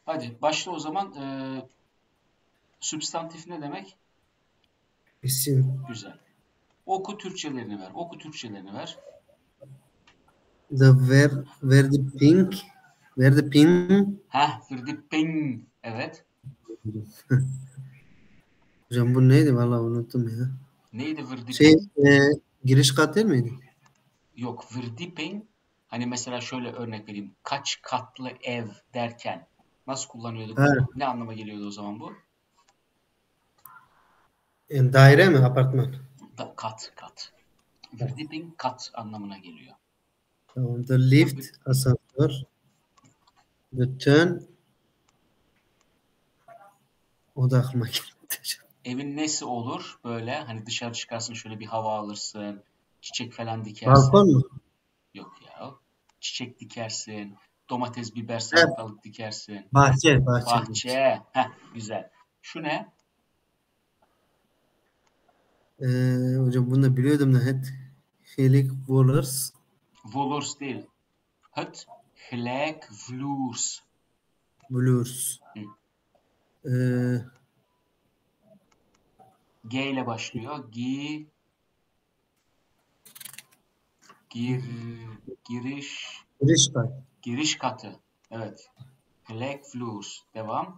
Hadi başla o zaman. Sübstantif ne demek? İsim. Güzel. Oku Türkçelerini ver. Oku Türkçelerini ver. Where the pink. Where the pink. Heh, Verdiping. Evet. Hocam bu neydi? Vallahi unuttum ya. Neydi Şey Verdiping? giriş kat değil miydi? Yok, Verdiping. Hani mesela şöyle örnek vereyim. Kaç katlı ev derken nasıl kullanıyorduk Ha, bunu? Ne anlama geliyordu o zaman bu? daire mi? Apartman. Kat. Verdiping kat anlamına geliyor. Tamam. The lift. Asansör. The turn. O da aklıma gelmedi. Evin nesi olur? Böyle hani dışarı çıkarsın şöyle bir hava alırsın. Çiçek falan Balkon dikersin. mu? Yok ya. Çiçek dikersin. Domates, biber, Evet. salatalık dikersin. Bahçe. Bahçe. Heh, güzel. Şu ne? Hocam bunu da biliyordum da Helik Wallers. Volurs değil. Het gelijk vloers. Blues. Hı. Ee, G ile başlıyor. Gir, giriş, giriş kat. giriş katı. Evet. Gelijk vloers. Devam.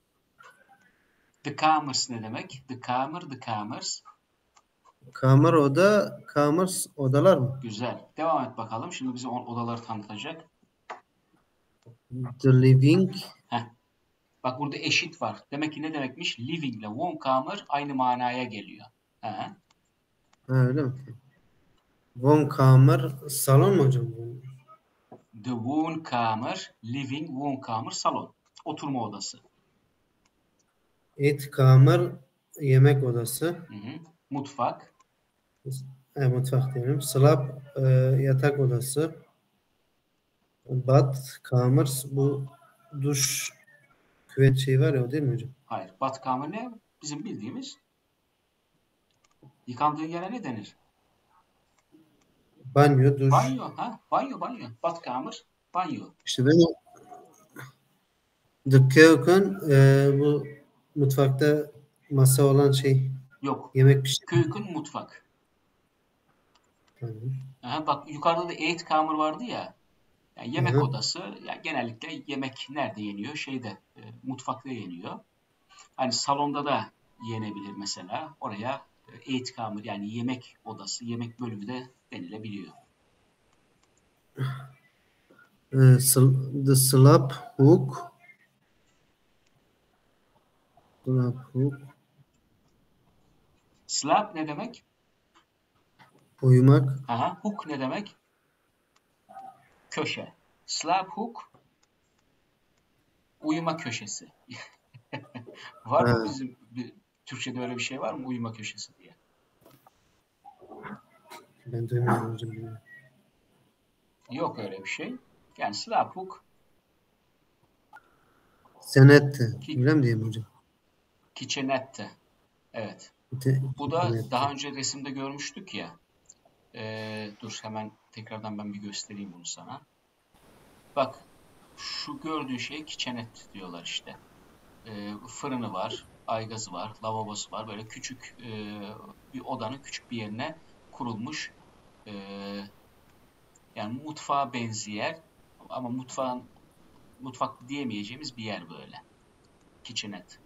De kamers ne demek? De kamers. Kamer oda. Kamers odalar mı? Güzel. Devam et bakalım. Şimdi bize odaları tanıtacak. The living. Heh. Bak burada eşit var. Demek ki ne demekmiş? Living ile Wohnkamer aynı manaya geliyor. He. Ha, öyle mi? Wohnkamer. Salon mu hocam? The Wohnkamer, living Wohnkamer salon. Oturma odası. Eat kamer. Yemek odası. Hı hı. Mutfak. Mutfak diyelim. Slab. Yatak odası. Bat. Kamers. Bu duş küvet şey var ya, o değil mi hocam? Hayır. Badkamer ne? Bizim bildiğimiz. Yıkandığın yere ne denir? Banyo, duş. Banyo. Ha? Banyo. Badkamer. Banyo. İşte ben The Keuken, bu mutfakta masa olan şey, Yok. yemek pişirme. Keuken mutfak. Tamam. Aha, bak yukarıda da Eetkamer vardı ya. Yani yemek Aha. odası. Yani genellikle yemek nerede yeniyor? Mutfakta yeniyor. Hani salonda da yenebilir mesela. Oraya Eetkamer yani yemek odası, yemek bölümü de denilebiliyor. The Slab Hook. Slab Hook. Slab ne demek? Uyumak. Aha, hook ne demek? Köşe. Slab hook, uyuma köşesi. Var mı Ha, bizim Türkçe'de öyle bir şey var mı? Uyuma köşesi diye. ben duymadım hocam. Yok öyle bir şey. Yani slab hook, Senette. ki, Öyle mi diyeyim hocam? kitchenette. Evet. Bu da Senette. daha önce resimde görmüştük ya. Dur hemen tekrardan ben bir göstereyim bunu sana. Bak şu gördüğün şey kitchenette diyorlar işte. Fırını var, aygazı var, lavabosu var. Böyle küçük bir odanın küçük bir yerine kurulmuş. e, Yani mutfağa benzeyen ama mutfak diyemeyeceğimiz bir yer böyle. Kitchenette.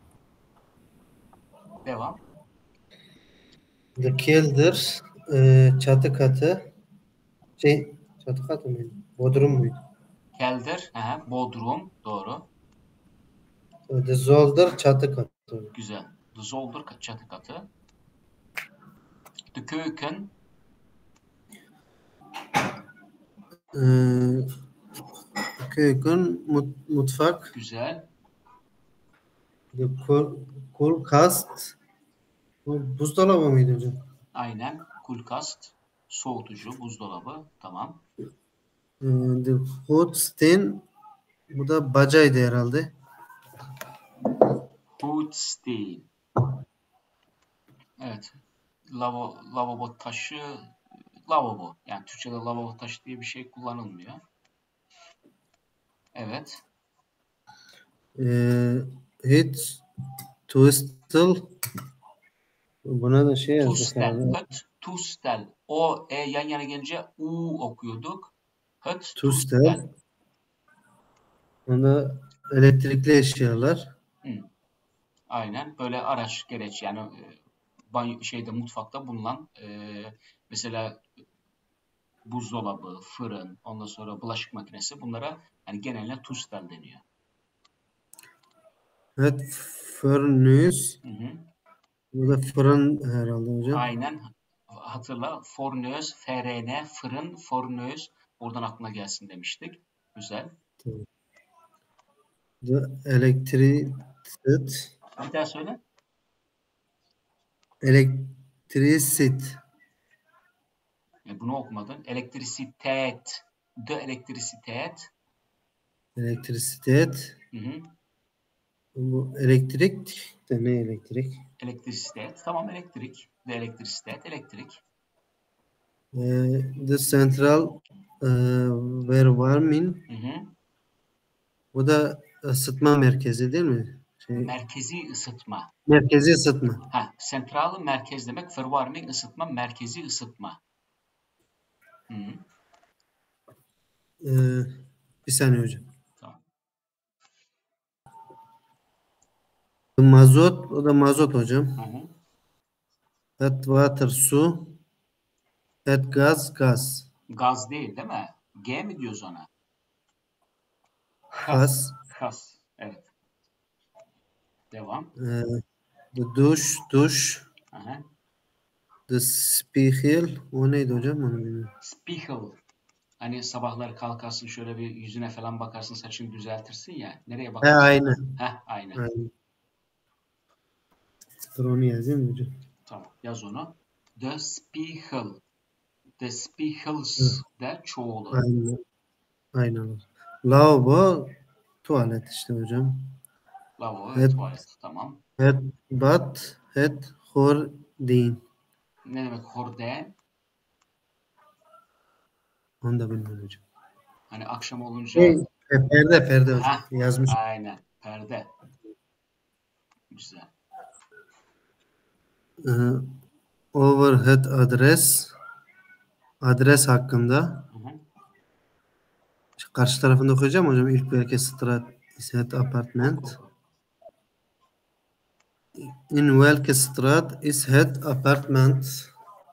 Devam. The Kelder. Çatı katı. Şey, çatı katı mıydı? Bodrum muydu? Kelder, bodrum, doğru. The Zolder çatı katı. Güzel. The zolder çatı katı. The keuken, Ee, Keuken mutfak. güzel. The Koelkast. Bu buzdolabı mıydı hocam? Aynen. Kulkast, soğutucu, buzdolabı. Tamam. The Hotsten. Bu da bacaydı herhalde. Hootsteel. Evet. Lavabo taşı, lavabo. Yani Türkçe'de lavabo taşı diye bir şey kullanılmıyor. Evet. Hit Twistle. Buna da şey yazdık Tustel. herhalde. Höt tustel. O yan yana gelince u okuyorduk. Höt Twistle. tustel. Onda elektrikli eşyalar. Hı, aynen. Böyle araç gereç yani banyo mutfakta bulunan mesela buzdolabı, fırın, ondan sonra bulaşık makinesi bunlara yani genelde tustel deniyor. Evet, furnace. Hı hı. Bu da fırın herhalde hocam. Aynen. Hatırla. Fornöz, FRN, fırın, fornöz. Oradan aklına gelsin demiştik. Güzel. Tamam. The electricity. Bir daha söyle. Electricity. Bunu okumadın. Elektrisitet. De elektrisitet. Elektrisitet. Hı hı. Bu elektrik de ne elektrik? Elektrisitet. Tamam elektrik. De elektrisitet. Elektrik. The central verwarming. Hı hı. Bu da ısıtma merkezi değil mi? Merkezi ısıtma. Merkezi ısıtma. Sentral merkez demek. Verwarming ısıtma. Merkezi ısıtma. Hı hı. Ee, Bir saniye hocam. Tamam. Mazot, o da mazot hocam. Hı hı. Water, su. Gaz, gaz. Gaz değil mi? G mi diyoruz ona? Kas. Has. Kas. Evet. Devam. Duş, duş. Aha. The spiegel. O neydi hocam? Onu bilmiyorum. Spiegel. Hani sabahları kalkarsın şöyle bir yüzüne falan bakarsın saçını düzeltirsin ya. Nereye He, bakarsın? aynı. Aynen. Aynen. Dur onu yazayım hocam. Tamam. Yaz onu. The Spiegel. The Spiegels Hı, de çoğulu. aynen. Aynen. Lavabo, tuvalet işte hocam. Lavabo ve Het, tuvalet. Tamam. het hordin. Ne demek horde? Onu da bilmiyorum hocam. Hani akşam olunca Şey, perde hocam. ha Yazmış. aynen. Perde. Güzel. Overhead adres. Adres hakkında. Hı hı. Karşı tarafında okuyacağım hocam. İlk belki Strat is apartment. Oku. In welke straat is het apartment?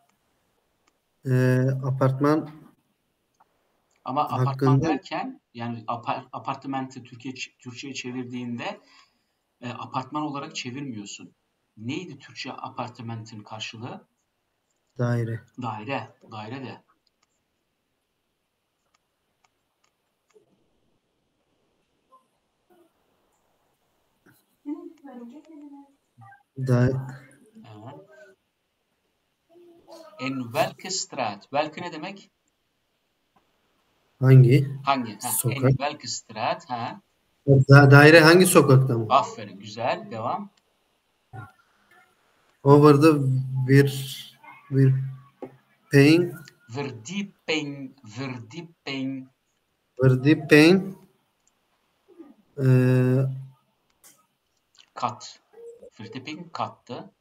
Apartman Ama apartman hakkında derken yani apartmenti Türkçe'ye çevirdiğinde apartman olarak çevirmiyorsun. Neydi Türkçe apartmentin karşılığı? daire. Daire. Daire de. Da, Evet. En welke straat? Welke ne demek? hangi Hangi? sokak? En welke straat? Daire hangi sokakta mı? Aferin. Güzel. Devam. Over the bir pain Verdieping. Verdieping. verdieping Kat. Verdieping kattı.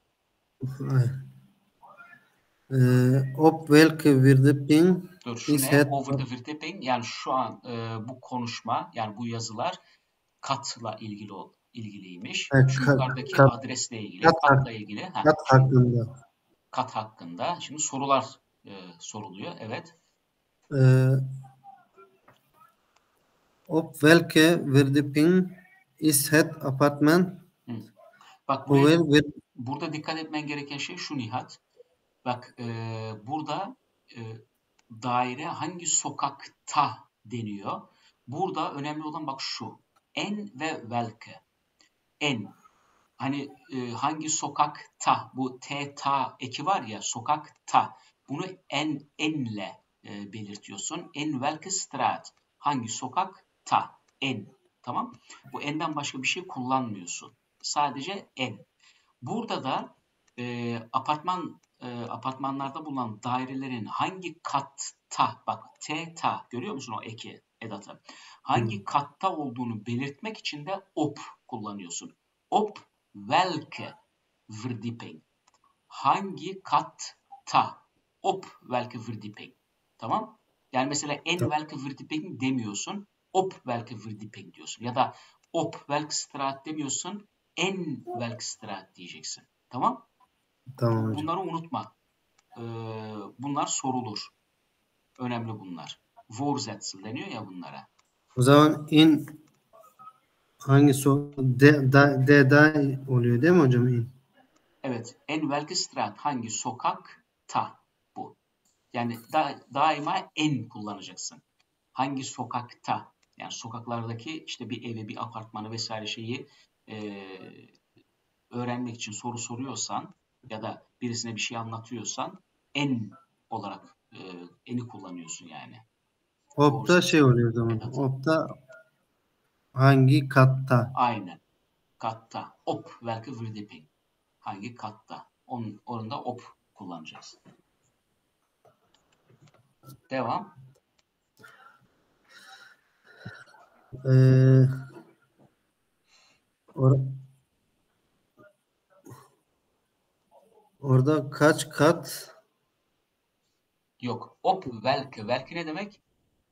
op welke verdieping Dur şu is ne? het Over the verdieping. Yani şu an bu konuşma yani bu yazılar katla ilgiliymiş. Şu kat, yukarıdaki kat, adresle ilgili, kat, katla ilgili. kat Şimdi hakkında. kat hakkında. Şimdi sorular soruluyor. Evet. Ee, op welke verdieping is het apartment? Hı. Bak Over burada dikkat etmen gereken şey şu Nihat. Bak burada e, daire hangi sokakta deniyor. Burada önemli olan bak şu. En ve welke. En. Hani hangi sokakta bu ta eki var ya sokakta. Bunu enle belirtiyorsun. En welke straat. Hangi sokakta? En. Tamam. Bu enden başka bir şey kullanmıyorsun. Sadece en. Burada da apartmanlarda bulunan dairelerin hangi katta bak ta görüyor musun o eki? edatı. Hangi katta olduğunu belirtmek için de op kullanıyorsun. Op welke verdieping. Hangi katta? Op welke verdieping. Tamam? Yani mesela en welke verdieping demiyorsun. Op welke verdieping diyorsun. Ya da op welke straat demiyorsun. En welke straat diyeceksin. Tamam? Tamam hocam. Bunları unutma. Bunlar sorulur. Önemli bunlar. Voorzetsel deniyor ya bunlara. O zaman in hangi D oluyor değil mi hocam in? Evet. En welke straat hangi sokakta bu. Yani daima en kullanacaksın. Hangi sokakta? Yani sokaklardaki işte bir evi, bir apartmanı vesaire şeyi öğrenmek için soru soruyorsan ya da birisine bir şey anlatıyorsan en olarak eni kullanıyorsun yani. Op'ta şey Voorzetsel oluyor o zaman. edatı. Op'ta hangi katta? Aynen. Katta. Op welke verdieping. Hangi katta? Onun da op kullanacağız. Devam. Ee, or- orada kaç kat? Yok. Op welke. Welke ne demek?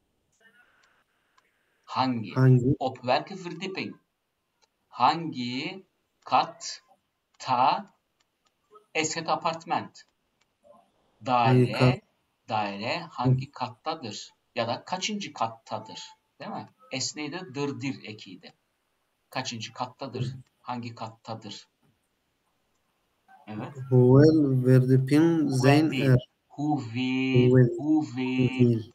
Hangi? Hangi? Op welke verdieping. Hangi katta? Es het appartement. Hangi kat? Daire hangi kattadır? Ya da kaçıncı kattadır? Değil mi? Es neydi? Dırdir ekiydi. Kaçıncı kattadır? Hangi kattadır? Evet. Huvel verdipin Well zeyn değil. er. Who will? Huvel. Who will? Huvel.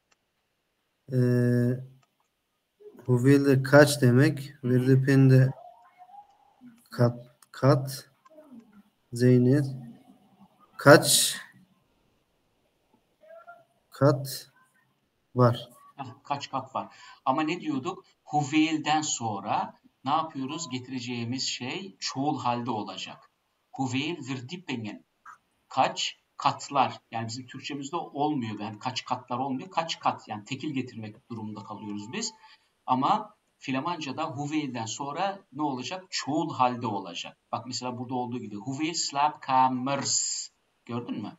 Ee, Huvel de kaç demek? Hı hı. Verdipin de kat. Zeynep. Kaç kat var? Kaç kat var? Ama ne diyorduk? Who will'den sonra ne yapıyoruz? Getireceğimiz şey çoğul halde olacak. Who will verdiepingen. Kaç katlar. Yani bizim Türkçemizde olmuyor. Yani kaç katlar olmuyor. Kaç kat. Yani tekil getirmek durumunda kalıyoruz biz. Ama Flamanca'da Huveil'den sonra ne olacak? Çoğul halde olacak. Bak mesela burada olduğu gibi. Hoeveel slaapkamers. Gördün mü?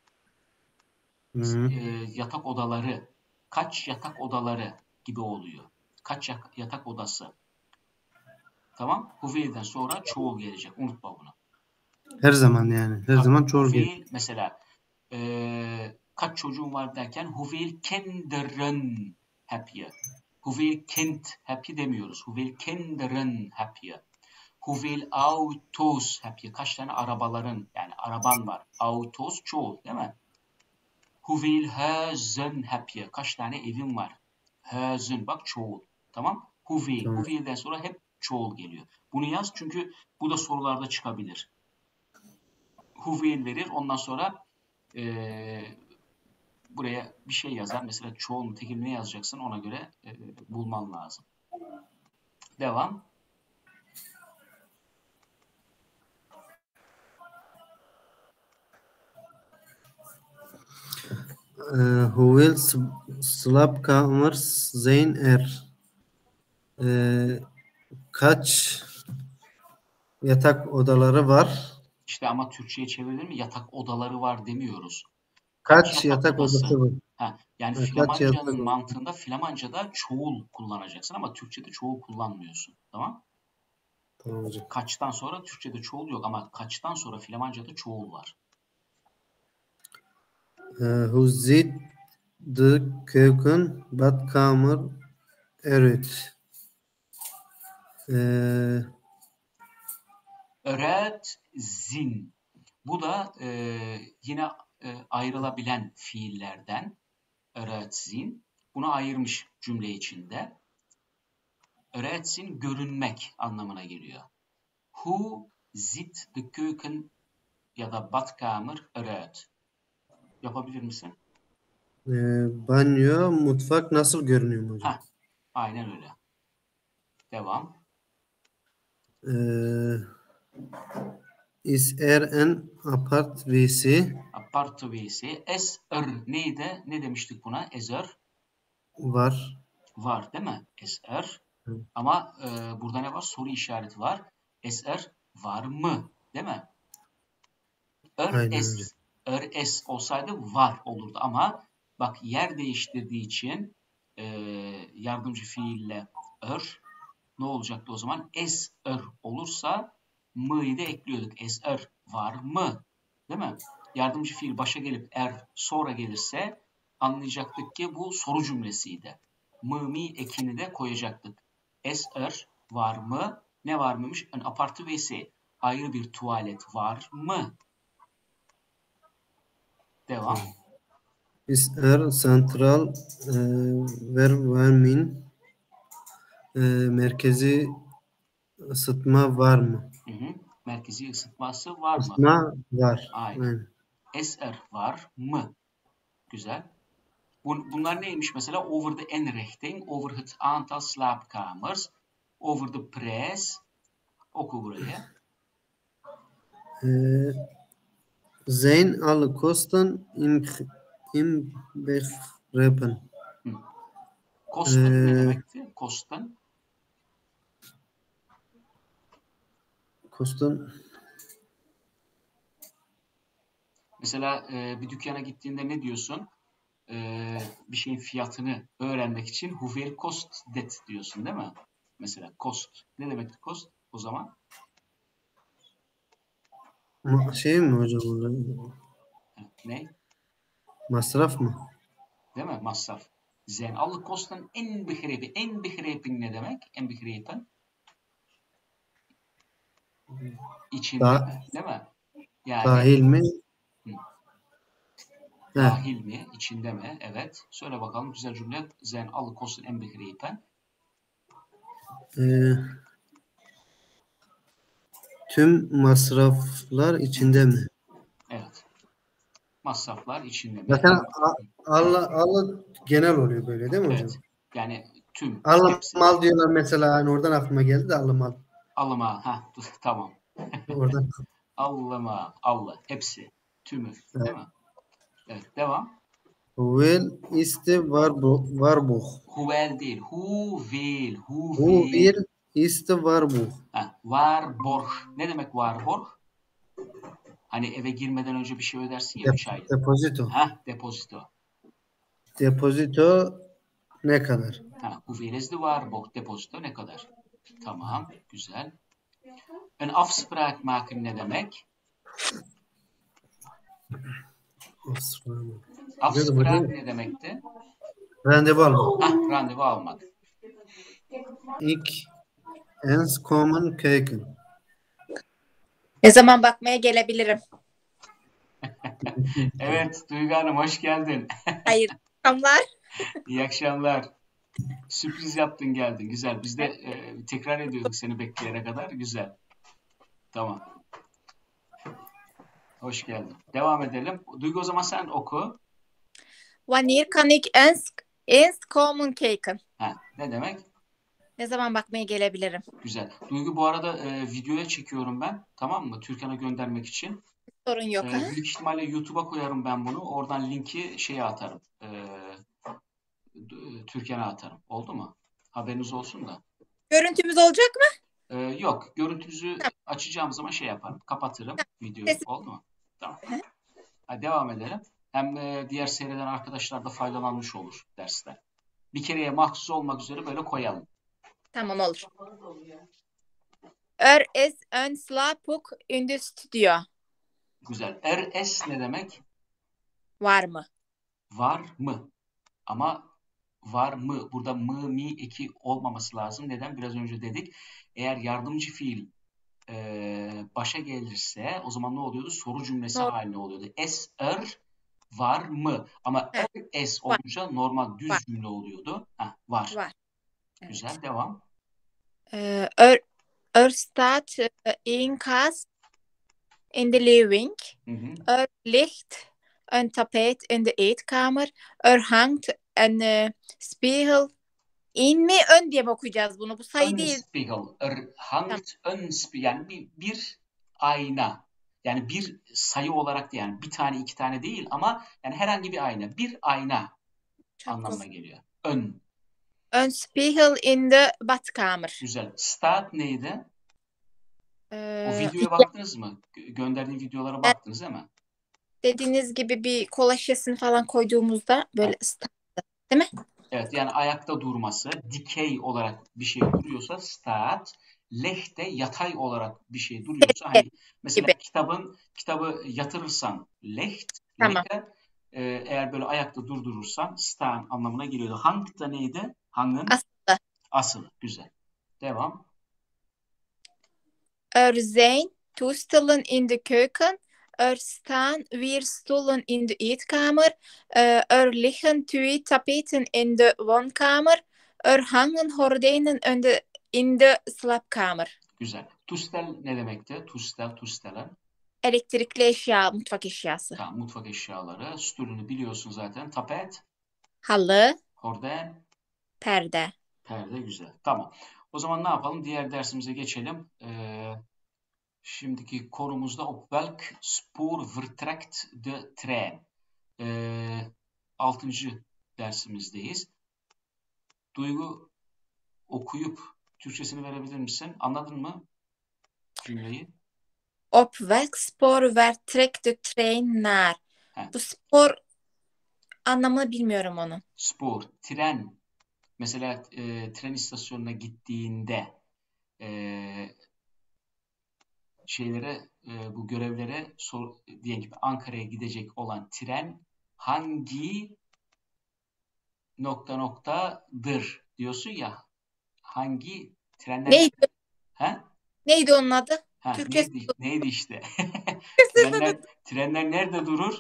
Hı. Yatak odaları. Kaç yatak odaları gibi oluyor. Kaç yatak odası. Tamam? Huveil'den sonra çoğul gelecek. Unutma bunu. Her zaman yani. Her Tabii. zaman çoğul gelir. Huveil mesela kaç çocuğun var derken Hoeveel kinderen heb je? Hoeveel kind heb je demiyoruz. Hoeveel kinderen heb je? Hoeveel auto's heb je? Kaç tane arabaların yani araban var. Autos çoğul değil mi? Hoeveel huizen heb je? Kaç tane evin var? Huizen bak çoğul. Tamam? Hoeveel. Tamam. Hoeveel'den sonra hep çoğul geliyor. Bunu yaz çünkü bu da sorularda çıkabilir. Hoeveel verir. Ondan sonra buraya bir şey yazar. Mesela çoğul tekil ne yazacaksın ona göre bulman lazım. Devam. Huvel Slapkamers Zeyn Er. Ee, kaç yatak odaları var? İşte ama Türkçe'ye çevirilir mi? Yatak odaları var demiyoruz. Kaç Kaç yatak yatak odası? odası var? Ha, yani Kaç yatak Flamanca'nın odası? mantığında Flamanca'da çoğul kullanacaksın ama Türkçe'de çoğul kullanmıyorsun. Tamam? Tamam hocam. Kaçtan sonra Türkçe'de çoğul yok ama kaçtan sonra Flamanca'da çoğul var. Hoe ziet de keuken badkamer eruit? Ee, Öğret zin. Bu da yine ayrılabilen fiillerden. Öğretsin. Bunu ayırmış cümle içinde. Öğretsin görünmek anlamına geliyor. Hoe ziet de keuken ya da badkamer eruit? Yapabilir misin? banyo, mutfak nasıl görünüyor mu hocam? Ha, aynen öyle. Devam. Ee, is er en apart WC? Apart WC. Es er neydi? Ne demiştik buna? Ezer. Var. Var değil mi? Es Hı. ama burada ne var? Soru işareti var. Es var mı? Değil mi? Aynen hocam. Es olsaydı var olurdu ama bak yer değiştirdiği için e, yardımcı fiille ne olacaktı o zaman? Olursa mı'yı da ekliyorduk. Var mı? Değil mi? Yardımcı fiil başa gelip sonra gelirse anlayacaktık ki bu soru cümlesiydi. Mi ekini de koyacaktık. Var mı? Ne var mıymış? An aparte WC. Ayrı bir tuvalet var mı? Devam. Ist santral vermin merkezi ısıtma var mı? Hı hı. Merkezi ısıtması var mı? Isıtma var. Aynen. Aynen. Var mı? Güzel. Bunlar neymiş mesela? Over the inrichting, over het aantal slaapkamers, over the prijs. Oku burayı. Zijn alle kosten inbegrepen? Hı. Kosten ne demekti? Kosten. Kosten Mesela bir dükkana gittiğinde ne diyorsun? Bir şeyin fiyatını öğrenmek için hoeveel kost det diyorsun değil mi? Mesela kost. Ne demekti kost o zaman? şey mi hocam orada? Ne? Masraf mı? Değil mi? Masraf. Zijn alle kosten inbegrepen. Inbegrepen ne demek? Inbegrepen. İçinde Da, mi? Değil mi? Yani dahil mi? hı, He. dahil mi? İçinde mi? Evet. Söyle bakalım güzel cümle. Zijn alle kosten inbegrepen. Ee, tüm masraflar içinde mi? Evet. Masraflar içinde mi? Zaten Allah genel oluyor böyle değil mi hocam? Evet. Yani tüm, Allah hepsi. mal diyorlar mesela hani oradan aklıma geldi de Allah mal. Alıma. Ha, tamam. Oradan. Allıma. Allı. Hepsi. Tümü. Değil mi? Evet. Devam. Hoeveel is de waarborg? Hoewel değil. Hoeveel. Hoeveel. Hoeveel is de waarborg? Ha, waarborg. Ne demek waarborg? Hani eve girmeden önce bir şey ödersin ya 3 ay. Depozito. Ha, depozito. Depozito ne kadar? Ha, hoeveel is de waarborg? Depozito ne kadar? Tamam. Güzel. Een afspraak maken ne demek? Biliyordum hocam. Afspraak ne demekti? Randevu almak. Ha, randevu almak. İlk ens komen kijken. Ne zaman bakmaya gelebilirim? Evet, Duygu Hanım hoş geldin. Hayır, akşamlar. İyi akşamlar. Sürpriz yaptın geldin. Güzel. Biz de tekrar ediyorduk seni bekleyene kadar. Güzel. Tamam. Hoş geldin. Devam edelim. Duygu o zaman sen oku. Wanneer kan ik eens komen kijken? Ha, ne demek? Ne zaman bakmaya gelebilirim? Güzel. Duygu bu arada videoya çekiyorum ben. Tamam mı? Türkan'a göndermek için. Sorun yok. Ha? Büyük ihtimalle YouTube'a koyarım ben bunu. Oradan linki şeye atarım. Türkan'a atarım. Oldu mu? Haberiniz olsun da. Görüntümüz olacak mı? Yok. Görüntünüzü Tamam. açacağım zaman şey yaparım. Kapatırım videoyu. Kesin. Oldu mu? Tamam. Hadi devam edelim. Hem diğer seyreden arkadaşlar da faydalanmış olur dersten. Bir kereye mahsus olmak üzere böyle koyalım. Tamam olur. Er is een slaapboek in de studio. Güzel. RS ne demek? Var mı? Var mı? Ama var mı? Burada mı, mi eki olmaması lazım. Neden? Biraz önce dedik. Eğer yardımcı fiil başa gelirse o zaman ne oluyordu? Soru cümlesi No. haline oluyordu. Var mı? Ama es olunca normal düz cümle oluyordu. Var. Var. Güzel. Evet. Devam. Er staat een kast in de living. Hı hı. Er ligt een tapijt in de eetkamer. Er hangt een spiegel. İn mi ön diye mi okuyacağız bunu? Bu sayı değil. Spiegel. Hangt yani bir ayna. Yani bir sayı olarak da yani bir tane iki tane değil ama yani herhangi bir ayna. Bir ayna Çok anlamına güzel. geliyor. Ön. Een spiegel in de badkamer. Güzel. Staat neydi? O videoya Ya, baktınız mı? Gönderdiğim videolara baktınız değil mi? dediğiniz gibi bir kola şişesini falan koyduğumuzda böyle değil mi? Evet, yani ayakta durması, dikey olarak bir şey duruyorsa staat, lehte yatay olarak bir şey duruyorsa hani mesela Gibi. kitabı yatırırsan leht, Tamam. lehte, eğer böyle ayakta durdurursan staan anlamına geliyordu. Hang da neydi? Hang'ın Aslında. asıl. Güzel. Devam. Er zijn toestellen in de keuken. Er staan 4 stoelen in de eetkamer. Er liggen 2 tapeten in de woonkamer. Er hangen gordijnen in de slaapkamer. Güzel. Tustel ne demekti? Tustelen. Elektrikli eşya, mutfak eşyası. Tamam, mutfak eşyaları. Stülünü biliyorsun zaten. Tapet, Halı, horden, perde. perde. Güzel. Tamam. O zaman ne yapalım? Diğer dersimize geçelim. Şimdiki konumuzda op welk spoor vertrekt de trein? 6. dersimizdeyiz. Duygu, okuyup Türkçesini verebilir misin? Anladın mı cümleyi? Op welk spoor vertrekt de trein naar? Heh. Bu spor anlamını bilmiyorum onun. Spoor, tren. Mesela tren istasyonuna gittiğinde bu görevlere diyelim ki Ankara'ya gidecek olan tren hangi noktadır diyorsun ya, hangi trenler Neydi? he? Neydi onun adı? Ha, Türkçesi neydi işte. Türkçesi Trenler nerede durur?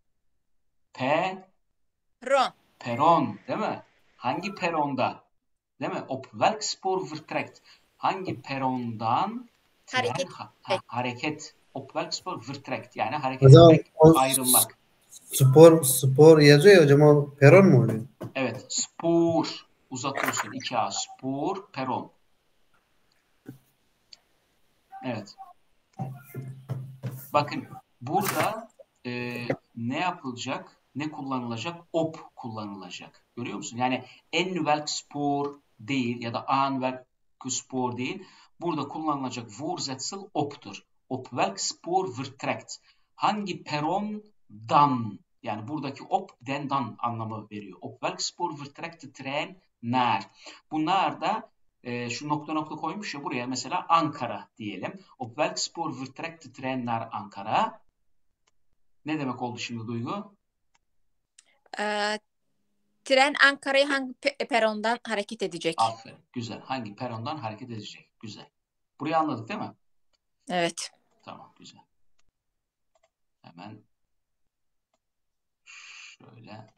Ron. Peron, değil mi? Hangi peronda? Değil mi? Op welk spoor vertrekt? Hangi perondan tren hareket? Op welk spoor vertrekt? Yani hareket etmek, ayrılmak. Spor yazıyor ya hocam, o peron mu oluyor? Evet, spoor. Uzatıyorsun. 2A. Spoor, peron. Evet. Bakın burada ne yapılacak? Ne kullanılacak? Op kullanılacak. Görüyor musun? Yani en welk spoor değil ya da aan welk spoor değil. Burada kullanılacak voorzetsel op'tur. Op welk spoor vertrekt? Hangi perondan? Yani buradaki op dendan anlamı veriyor. Op welk spoor vertrekt de trein naar? Bu naar da şu nokta koymuş ya buraya, mesela Ankara diyelim. Op welk spoor vertrekt de trein naar Ankara? Ne demek oldu şimdi Duygu? Tren Ankara'ya hangi perondan hareket edecek? Aferin. Güzel. Hangi perondan hareket edecek? Güzel. Burayı anladık değil mi? Evet. Tamam. Güzel. Hemen şöyle.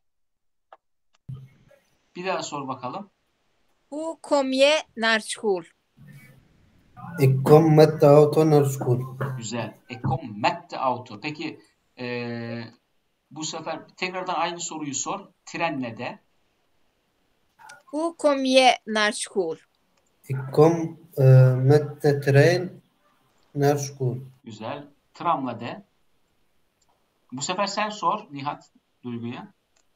Bir daha sor bakalım. Hoe kom je naar school? Ik kom met de auto naar school. Güzel. Ik kom met de auto. Peki bu sefer tekrardan aynı soruyu sor. Trenle de. Hoe kom je naar school? Ik kom met de trein naar school. Güzel. Tramla de. Bu sefer sen sor Nihat Duygu'ya.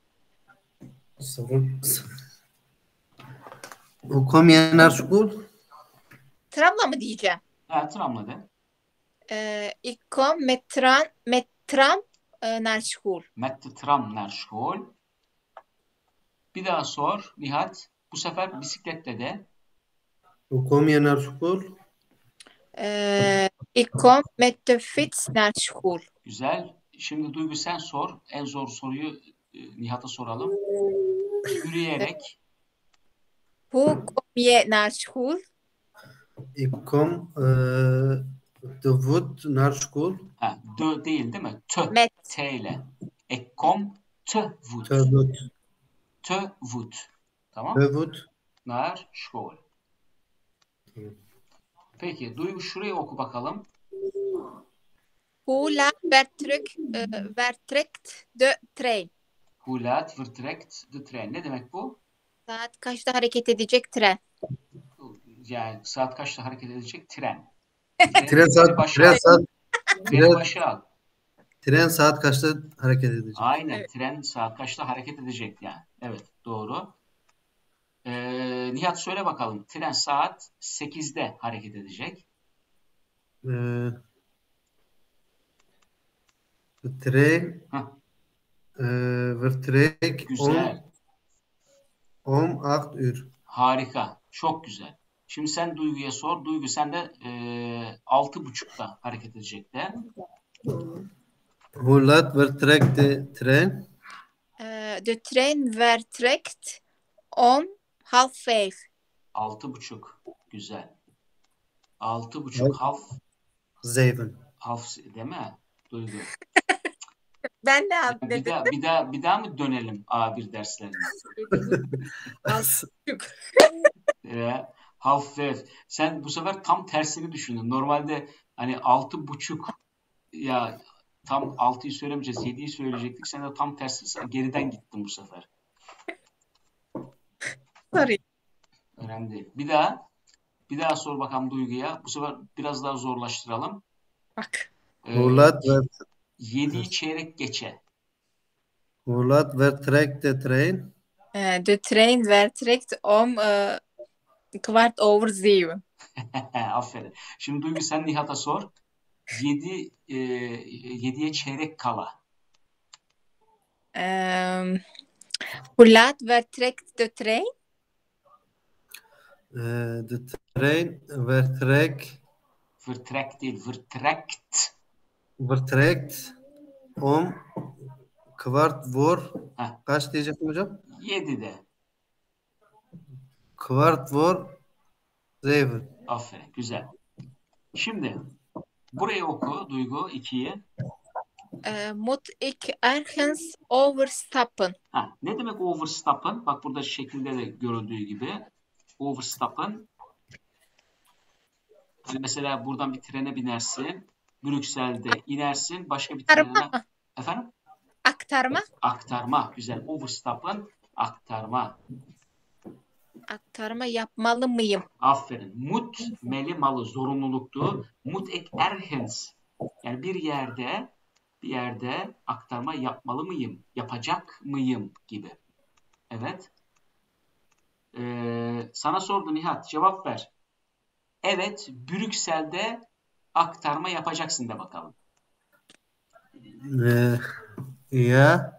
Hoe kom je naar school? Tramla mı diyeceğim? Ha, tramla de. Ik kom met tram naar school. Met de tram naar school. Bir daha sor Nihat. Bu sefer bisikletle de. Hoe kom je naar school? Ik kom met de fiets naar school. Güzel. Şimdi Duygu sen sor. En zor soruyu Nihat'a soralım. Yürüyerek. Hoe kom je naar school? Ik kom te voet naar school. Ha, de değil mi? Te. Met. T ile. Ik kom te voet. Te voet. Te voet. Tamam. Te voet. Naar school. Peki Duygu şurayı oku bakalım. Hoe laat vertrekt de trein? Hoe laat vertrekt de trein? Ne demek bu? Saat kaçta hareket edecek tren? Yani saat kaçta hareket edecek tren? Tren saat kaçta hareket edecek? Aynen. Evet. Tren saat kaçta hareket edecek yani. Evet, doğru. Nihat söyle bakalım. Tren saat 8'de hareket edecek. De trein Heh, vertrekt güzel. om 8 uur. Harika. Çok güzel. Şimdi sen Duygu'ya sor. Duygu sen de 6.30'da hareket edecek de. Hoe laat vertrekt de trein? De trein vertrekt om 4:30. 6.30. Güzel. 6.30 7. half değil mi? Duygu. Ben de Yani bir daha mı dönelim A1 derslerine? Half wave. Sen bu sefer tam tersini düşündün. Normalde hani 6.30 ya tam 6'yı söylemeyeceğiz. 7'yi söyleyecektik. Sen de tam tersi geriden gittin bu sefer. Sorry. Önemli değil. Bir daha sor bakalım Duygu'ya. Bu sefer biraz daha zorlaştıralım. Bak. Hoe laat 7'yi çeyrek geçe. Hoe laat vertrekt de trein? De trein vertrekt om 7:15. Aferin. Şimdi Duygu sen Nihat'a sor. 7'ye çeyrek kala. Hoe laat vertrekt de trein? De trein vertrekt Vertrekt değil, vertrekt. om kwart voor. Heh, Kaç diyecektim hocam? 7'de. Kwart voor 7. Aferin. Güzel. Şimdi burayı oku Duygu 2'yi. Moet ik ergens overstappen? Ne demek overstappen? Bak burada şekilde de görüldüğü gibi. Overstappen. Hani mesela buradan bir trene binersin. Brüksel'de inersin. Başka bir trene... Efendim? Aktarma. Aktarma. Güzel. Overstappen. Aktarma. Aktarma yapmalı mıyım? Aferin. Moet meli malı zorunluluktu. Moet ik ergens. Yani bir yerde aktarma yapmalı mıyım? Yapacak mıyım gibi. Evet. Sana sordu Nihat. Cevap ver. Evet. Brüksel'de aktarma yapacaksın de bakalım. Ya.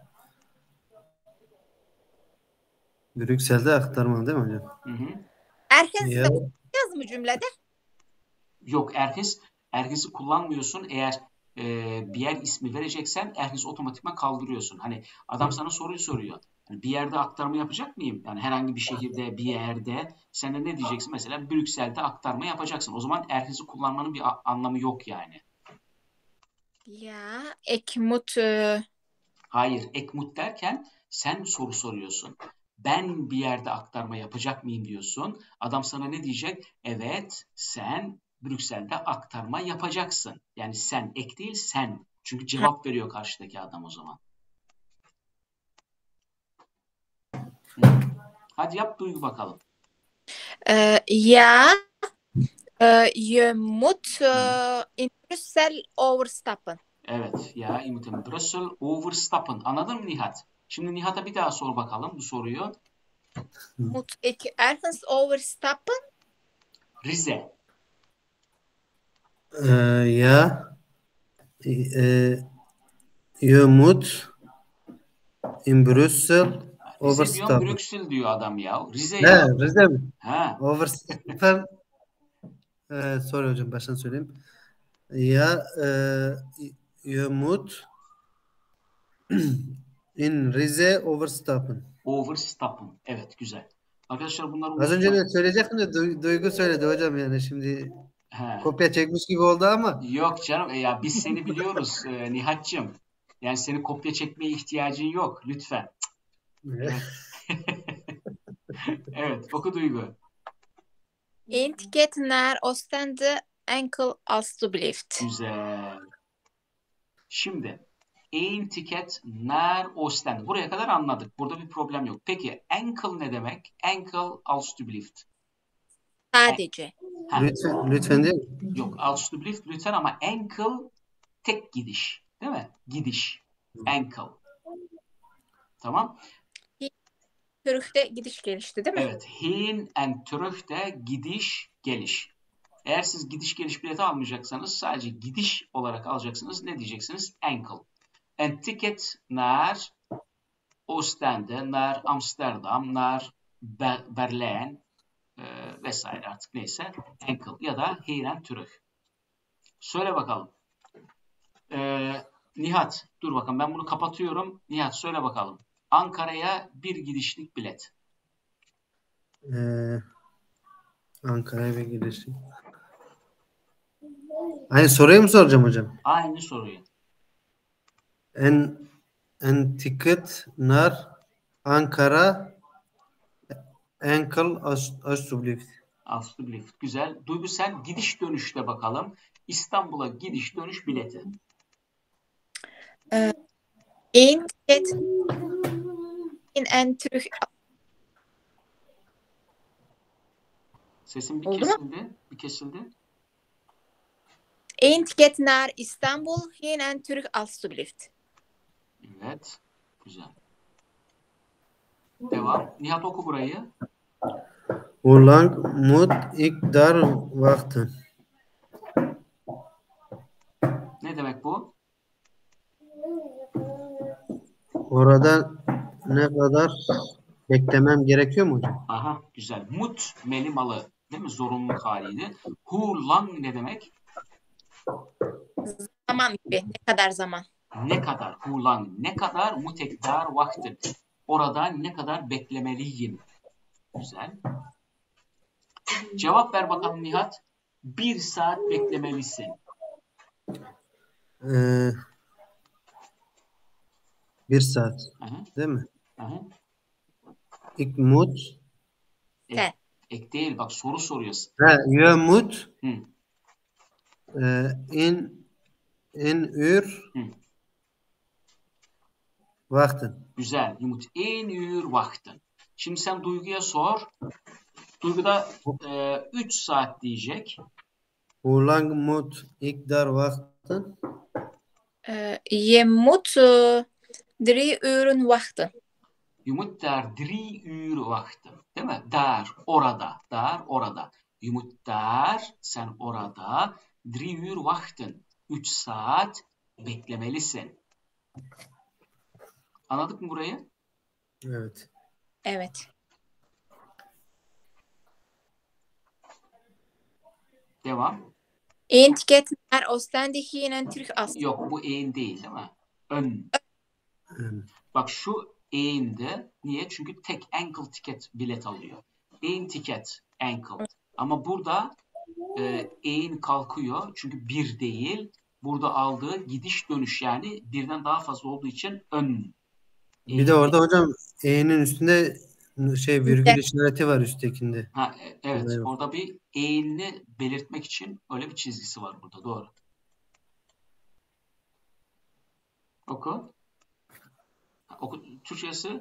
Brüksel'de aktarma değil mi hocam? Hı. Ergens Ya. de kullanacağız mı cümlede? Yok erkesi kullanmıyorsun. Eğer bir yer ismi vereceksen erkesi otomatikman kaldırıyorsun. Hani adam sana soruyu soruyor. Yani bir yerde aktarma yapacak mıyım? Yani herhangi bir şehirde, bir yerde. Sen de ne diyeceksin? Mesela Brüksel'de aktarma yapacaksın. O zaman erkesi kullanmanın bir anlamı yok yani. Ya, ik moet... Hayır, ekmut derken sen soru soruyorsun. Ben bir yerde aktarma yapacak mıyım diyorsun. Adam sana ne diyecek? Evet, sen Brüksel'de aktarma yapacaksın. Yani sen, ek değil sen. Çünkü cevap veriyor karşıdaki adam o zaman. Hadi yap Duygu bakalım. Ja, je moet in Brussel overstappen. Evet, ya je moet in Brussel overstappen. Anladın mı Nihat? Şimdi Nihat'a bir daha sor bakalım bu soruyu. Moet ik ergens overstappen? Rize. Ja. Je moet in Brussel Rize diyorum, overstappen. Brüksel diyor adam ya. Rize Ne? ya. Rize mi? Ha. Overstappen. Sorry hocam baştan söyleyeyim. Ya je moet in Rize overstappen. Overstappen. Evet, güzel. Arkadaşlar bunları Az önce unutmayın. de söyleyecektim de Duygu söyledi hocam yani şimdi He. kopya çekmiş gibi oldu ama. Yok canım ya biz seni biliyoruz Nihat'cığım. Yani senin kopya çekmeye ihtiyacın yok lütfen. Evet. Evet, oku Duygu. Eén ticket naar Oostende, enkel alstublieft. Güzel. Şimdi één ticket naar Oostende. Buraya kadar anladık. Burada bir problem yok. Peki enkel ne demek? Enkel alstublieft. Sadece. Ha, Lütfen değil mi? yok alstublieft lütfen ama enkel tek gidiş. Değil mi? Gidiş. Enkel. Tamam. Türk'te gidiş gelişti değil mi? Evet. Hin and terug de gidiş geliş. Eğer siz gidiş geliş bileti almayacaksanız sadece gidiş olarak alacaksınız. Ne diyeceksiniz? Enkel. En ticket naar Oostende, naar Amsterdam, naar Berlin vesaire artık neyse. Enkel ya da hin and terug. Söyle bakalım. Nihat, dur bakalım ben bunu kapatıyorum. Nihat söyle bakalım. Ankara'ya bir gidişlik bilet. Ankara'ya bir gidişim. Aynı soruyu mu soracağım hocam? Aynı soruyu. En ticket naar Ankara enkel alsjeblieft. Alsjeblieft. Güzel. Duygu sen gidiş dönüşte bakalım. İstanbul'a gidiş dönüş bileti. Eén ticket hin en terug. Sesin bir Oldu mu? kesildi. Bir kesildi. Eén ticket naar İstanbul hin en terug alsjeblieft. Evet. Güzel. Devam. Nihat oku burayı. Hoe lang moet ik daar wachten? Ne demek bu? Orada ne kadar beklemem gerekiyor mu hocam? Aha güzel. Mut melimalı. Değil mi? Zorunluluk haliydi. Hoe lang ne demek? Zaman gibi. Ne kadar zaman? Ne kadar? Hoe lang? Ne kadar? Moet ik daar wachten? Orada ne kadar beklemeliyim? Güzel. Cevap ver bakalım Nihat. 1 saat beklemelisin. Bir saat. Aha, Değil mi? aha. Ik moet. Sen. Ek değil bak soru soruyorsun. Je moet Hı. in uur Hı. wachten. Güzel. Je moet 1 uur wachten. Şimdi sen Duygu'ya sor. Duygu da 3 saat diyecek. Hoe lang moet ik daar wachten? Je moet 3 uur wachten. Je moet daar 3 uur wachten. Değil mi? Daar, orada. Daar, orada. Je moet daar, sen orada 3 uur wachten. 3 saat beklemelisin. Anladık mı burayı? Evet. Evet. Devam. Eén ticket naar Oostende hin en terug alsjeblieft. Yok bu eğin değil değil mi? Ön. Bak şu eğindi. Niye? Çünkü tek ankle ticket bilet alıyor. Eğin ticket ankle. Ama burada eğin kalkıyor. Çünkü bir değil. Burada aldığı gidiş dönüş yani birden daha fazla olduğu için ön. Bir de orada hocam E'nin üstünde virgül işareti var üsttekinde. Ha, evet. Evet. Orada bir eğilini belirtmek için öyle bir çizgisi var burada. Doğru. Oku. Oku. Türkçesi?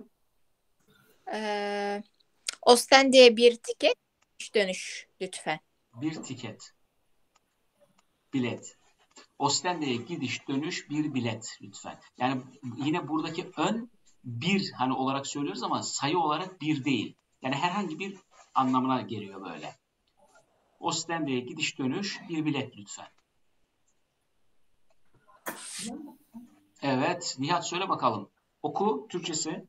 Oostende'ye bir ticket dönüş lütfen. Bir tiket. Bilet. Ostende'ye gidiş dönüş bir bilet lütfen. Yani yine buradaki ön bir hani olarak söylüyoruz ama sayı olarak bir değil. Yani herhangi bir anlamına geliyor böyle. Ostende'ye gidiş dönüş bir bilet lütfen. Evet. Nihat söyle bakalım. Oku. Türkçesi.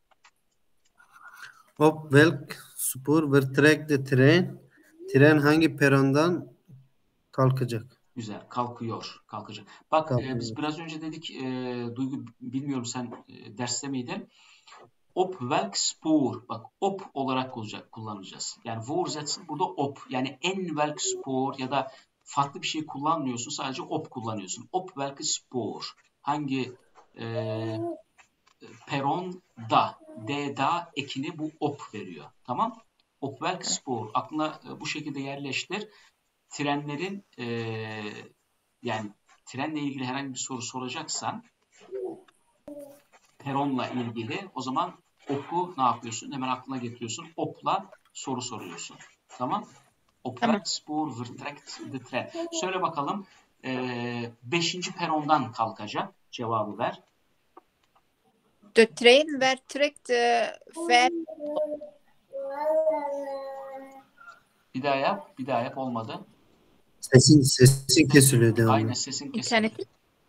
Op welk spoor vertrekt de tren? Tren hangi perondan kalkacak? Güzel. Kalkıyor. Kalkacak. Bak Kalkıyor. biz biraz önce dedik Duygu bilmiyorum sen derste miydin? Op welk spoor. Bak op olarak kullanacağız. Yani voorzetsin burada op. Yani en welk spoor ya da farklı bir şey kullanmıyorsun. Sadece op kullanıyorsun. Op welk spoor. Hangi peronda. D'da ekini bu op veriyor. Tamam. Op welk spoor. Aklına bu şekilde yerleştir. Trenlerin yani trenle ilgili herhangi bir soru soracaksan peronla ilgili o zaman op'u ne yapıyorsun? Hemen aklına getiriyorsun. Op'la soru soruyorsun. Tamam? Op welk spoor vertrekt de tren. Söyle bakalım 5. perondan kalkacak. Cevabı ver. De trein vertrekt ver. Bir daha yap. Bir daha yap. Olmadı. Sesin kesiliyor devamlı. Aynen sesin kesildi. İnternet.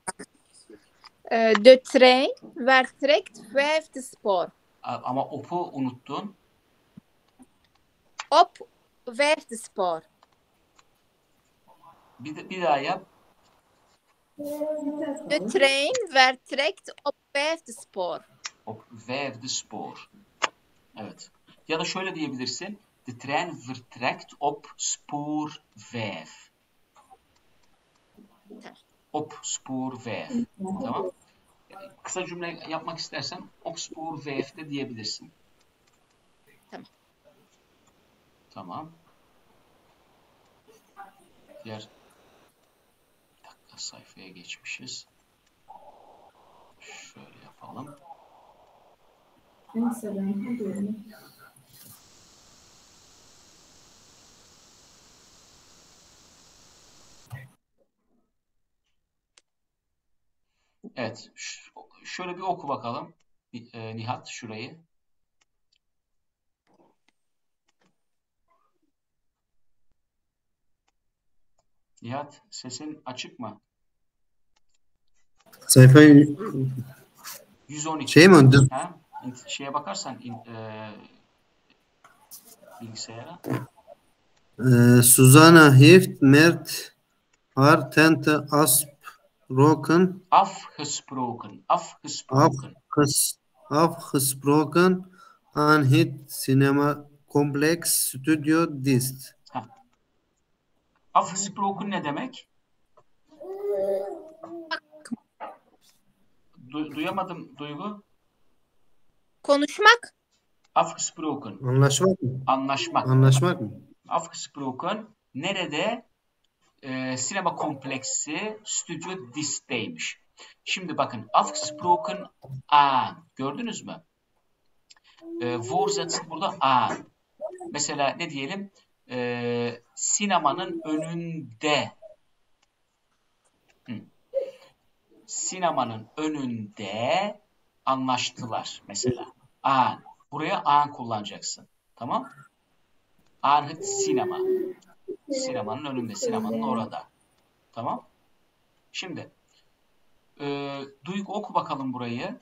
De trein vertrekt vijfde spoor. Ama op'u unuttun. Op vijfde spoor. Bir daha yap. De trein vertrekt op vijfde spoor. Op vijfde spoor. Evet. Ya da şöyle diyebilirsin. De trein vertrekt op spoor 5. Op spoor 5. Tamam. Kısa cümle yapmak istersen op spoor 5 de diyebilirsin. Tamam. Tamam. Diğer bir dakika sayfaya geçmişiz. Şöyle yapalım. Evet. Şöyle bir oku bakalım. Nihat şurayı. Nihat sesin açık mı? Sayfayı 112. şey mi? Ha? Şeye bakarsan bilgisayara. Susanna heeft met haar tante afgesproken aan het cinemacomplex Studio Dist. Afgesproken ne demek? Duyamadım Duygu. Konuşmak. Afgesproken. Anlaşmak mı? Anlaşmak. Anlaşmak mı? Afgesproken nerede? Sinema kompleksi Studio Dist'teymiş. Şimdi bakın afgesproken aan. Gördünüz mü? Voorzet burada aan. Mesela ne diyelim? Sinemanın önünde. Sinemanın önünde anlaştılar mesela. Aan. Buraya aan kullanacaksın. Tamam? Aan het sinema. Sinemanın önünde. Sinemanın orada. Tamam? Şimdi Duygu oku bakalım burayı.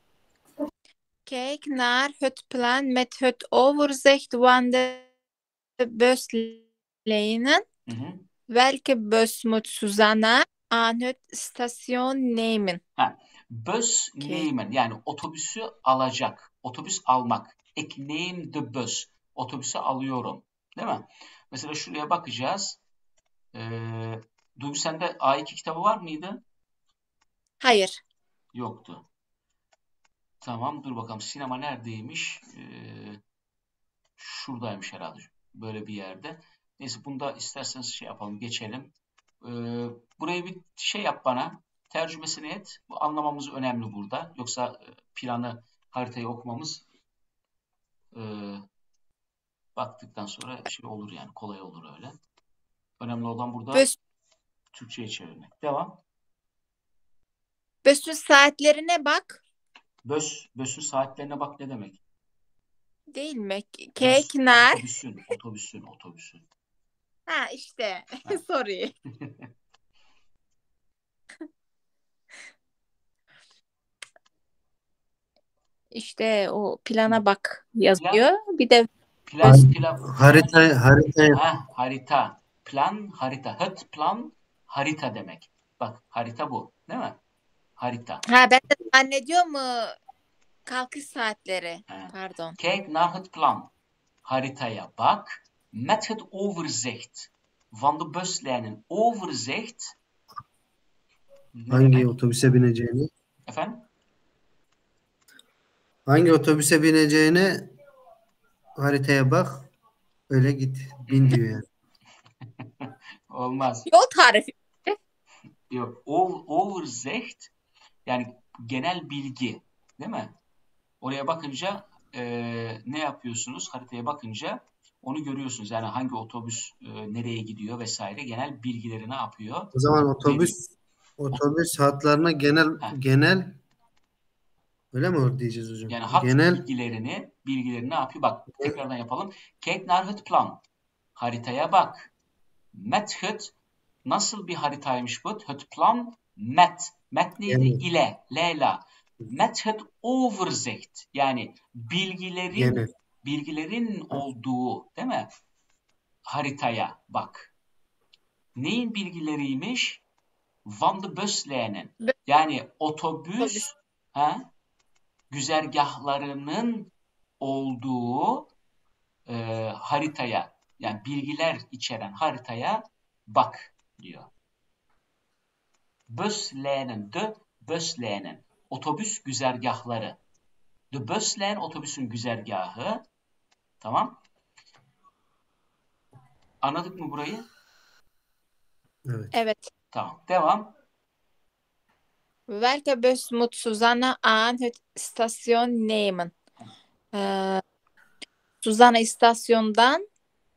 Kijk naar het plan met het overzicht van de buslijnen. Welke bus moet Susanna aan het station nemen? Bus nemen yani otobüsü alacak. Otobüs almak. Ik neem de bus. Otobüsü alıyorum. Değil mi? Mesela şuraya bakacağız. Duygu sende A2 kitabı var mıydı? Hayır. Yoktu. Tamam dur bakalım. Sinema neredeymiş? Şuradaymış herhalde. Böyle bir yerde. Neyse bunu da isterseniz şey yapalım. Geçelim. Buraya bir şey yap bana. Tercümesini et. Bu anlamamız önemli burada. Yoksa planı, haritayı okumamız baktıktan sonra şey olur yani. Kolay olur öyle. Önemli olan burada Türkçe'ye çevirmek. Devam. Bösün saatlerine bak. Bösün saatlerine bak ne demek? Değil mi? Kijk naar. Otobüsün. Ha işte. Sorry. İşte o plana bak yazıyor. Bir de harita. Plan, harita. Het plan, harita demek. Bak harita bu. Değil mi? Harita. Ben de zannediyorum kalkış saatleri. Pardon. Kijk naar het plan. Haritaya bak. Met het overzicht van de buslijnen. Overzicht. Hangi otobüse bineceğini? Efendim? Hangi otobüse bineceğine haritaya bak. Öyle git. Bin diyor yani. Olmaz. Yol tarifi. Yok. Overzicht yani genel bilgi. Değil mi? Oraya bakınca ne yapıyorsunuz? Haritaya bakınca onu görüyorsunuz. Yani hangi otobüs nereye gidiyor vesaire. Genel bilgileri ne yapıyor? O zaman otobüs hatlarına genel Öyle mi diyeceğiz hocam? Yani hat Genel bilgilerini ne yapıyor? Bak tekrardan yapalım. Kijk naar het plan. Haritaya bak. Met het nasıl bir haritaymış bu? Het plan met. Met neydi? genel, İle. Leyla. Met het overzicht. Yani genel. bilgilerin olduğu, değil mi? Haritaya bak. Neyin bilgileriymiş? Van de buslijnen. Yani otobüs güzergahlarının olduğu haritaya, yani bilgiler içeren haritaya bak diyor. Buslijnen, de buslijnen. Otobüs güzergahları. De buslijn otobüsün güzergahı. Tamam. Anladık mı burayı? Evet. Evet. Tamam. Devam. Welke bus moet Susanna aan het station nemen? Susanna istasyondan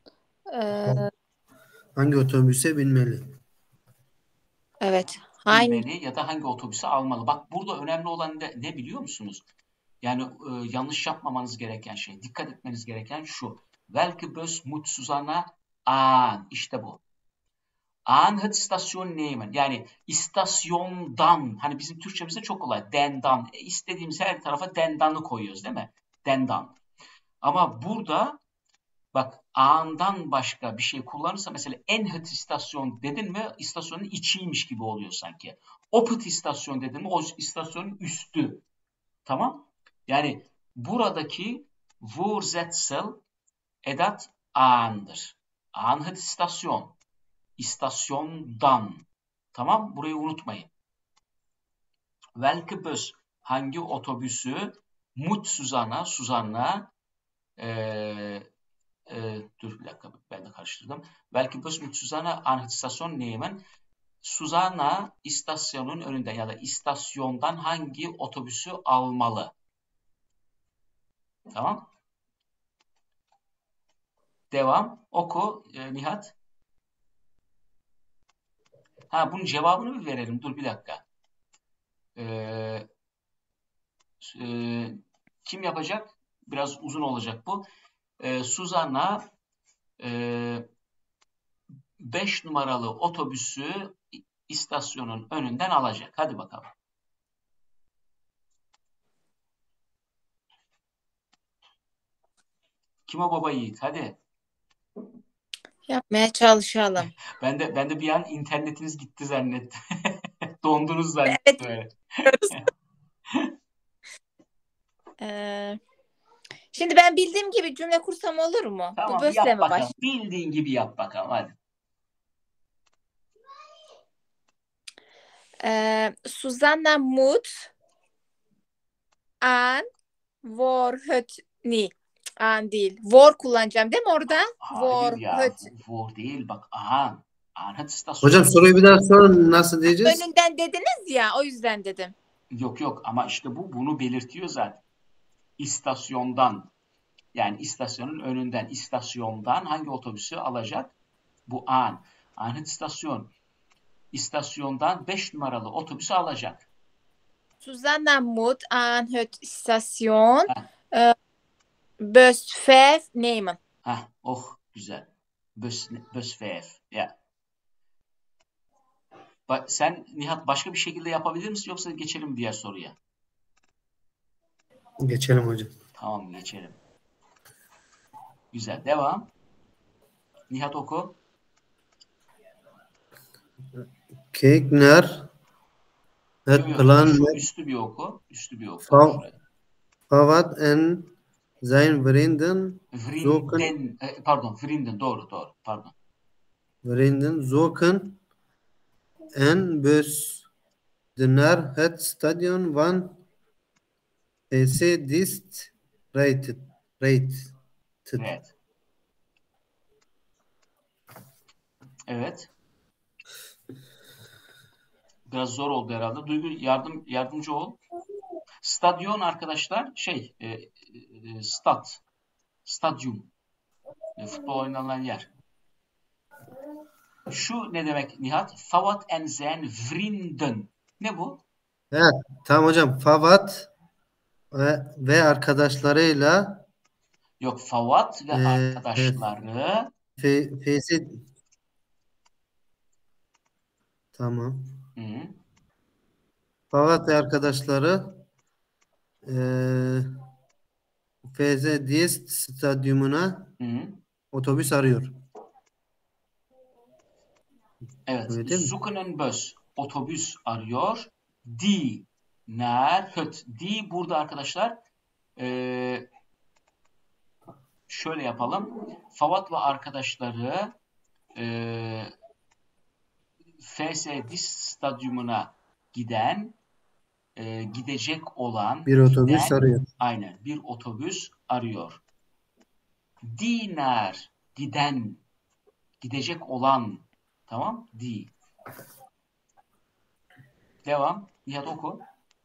Hangi otobüse binmeli? evet. Hangi Bilmeli ya da hangi otobüsü almalı. Bak burada önemli olan ne biliyor musunuz? Yani yanlış yapmamanız gereken şey, dikkat etmeniz gereken şu. Welke bus moet Susanna aan? İşte bu. Aan het station nemen. Yani istasyondan. Hani bizim Türkçemizde çok kolay. Dendan. İstediğimiz her tarafa dendanı koyuyoruz değil mi? Dendan. Ama burada bak aandan başka bir şey kullanırsa mesela en het istasyon dedin mi istasyonun içiymiş gibi oluyor sanki. Op het istasyon dedin mi o istasyonun üstü. Tamam? Yani buradaki voorzetsel edat aan'dır. Aan het istasyon. İstasyondan. Tamam? Burayı unutmayın. Welke bus? Hangi otobüsü? Moet Susanna dur bir dakika ben de karıştırdım. Welke bus moet Susanna aan het station nemen? Susanna istasyonun önünden ya da istasyondan hangi otobüsü almalı? Tamam. Devam. Oku Nihat. Ha bunun cevabını mı verelim? Dur bir dakika. Kim yapacak? Biraz uzun olacak bu. Susanna 5 numaralı otobüsü istasyonun önünden alacak. Hadi bakalım. Kim o baba yiğit? Hadi. yapmaya çalışalım. Ben de bir an internetiniz gitti zannettim. Dondunuz zannettim. Evet. Şimdi ben bildiğim gibi cümle kursam olur mu? Tamam Bu bösle yap mi bakalım. baş? Bildiğin gibi yap bakalım hadi. Susanna moet aan aan değil. Voor kullanacağım değil mi orada? Hayır ya. Voor değil bak. Aan het istasyon. Hocam soruyu bir daha sorun. Nasıl diyeceğiz? Önünden dediniz ya o yüzden dedim. Yok ama işte bunu belirtiyor zaten. İstasyondan yani istasyonun önünden istasyondan hangi otobüsü alacak? Bu aan. Aan het istasyon. İstasyondan 5 numaralı otobüsü alacak. Susanna moet aan het station bus 5 nemen. Oh güzel. Bus 5. Ya. Sen Nihat başka bir şekilde yapabilir misin yoksa geçelim diğer soruya? Geçelim hocam. Tamam geçelim. Güzel. Devam. Nihat oku. Kijk naar het plan met Üstü bir oku. Fawad en zijn vrienden Vrienden. Doğru. Pardon. Vrienden zoeken en bus naar het stadion van PC Dist rated. Evet. Biraz zor oldu herhalde. Duygu yardımcı ol. Stadyon arkadaşlar stadyum. Futbol oynanan yer. Şu ne demek Nihat? Fawad en zijn vrienden. Ne bu? Evet, tamam hocam. Fawad ve arkadaşlarıyla Yok, Fawad ve e, arkadaşları. F'si tamam. Hı hı. Fakat ve arkadaşları FZ Diest stadyumuna Hı hı. otobüs arıyor. Evet. Öyle değil mi? Suchen Bus. Otobüs arıyor. Die naar het. Die burada arkadaşlar şöyle yapalım. Fawad ve arkadaşları FS Dis stadyumuna gidecek olan Bir otobüs arıyor. aynen bir otobüs arıyor. Die naar giden, gidecek olan. Tamam? Die. Devam. Nihat oku.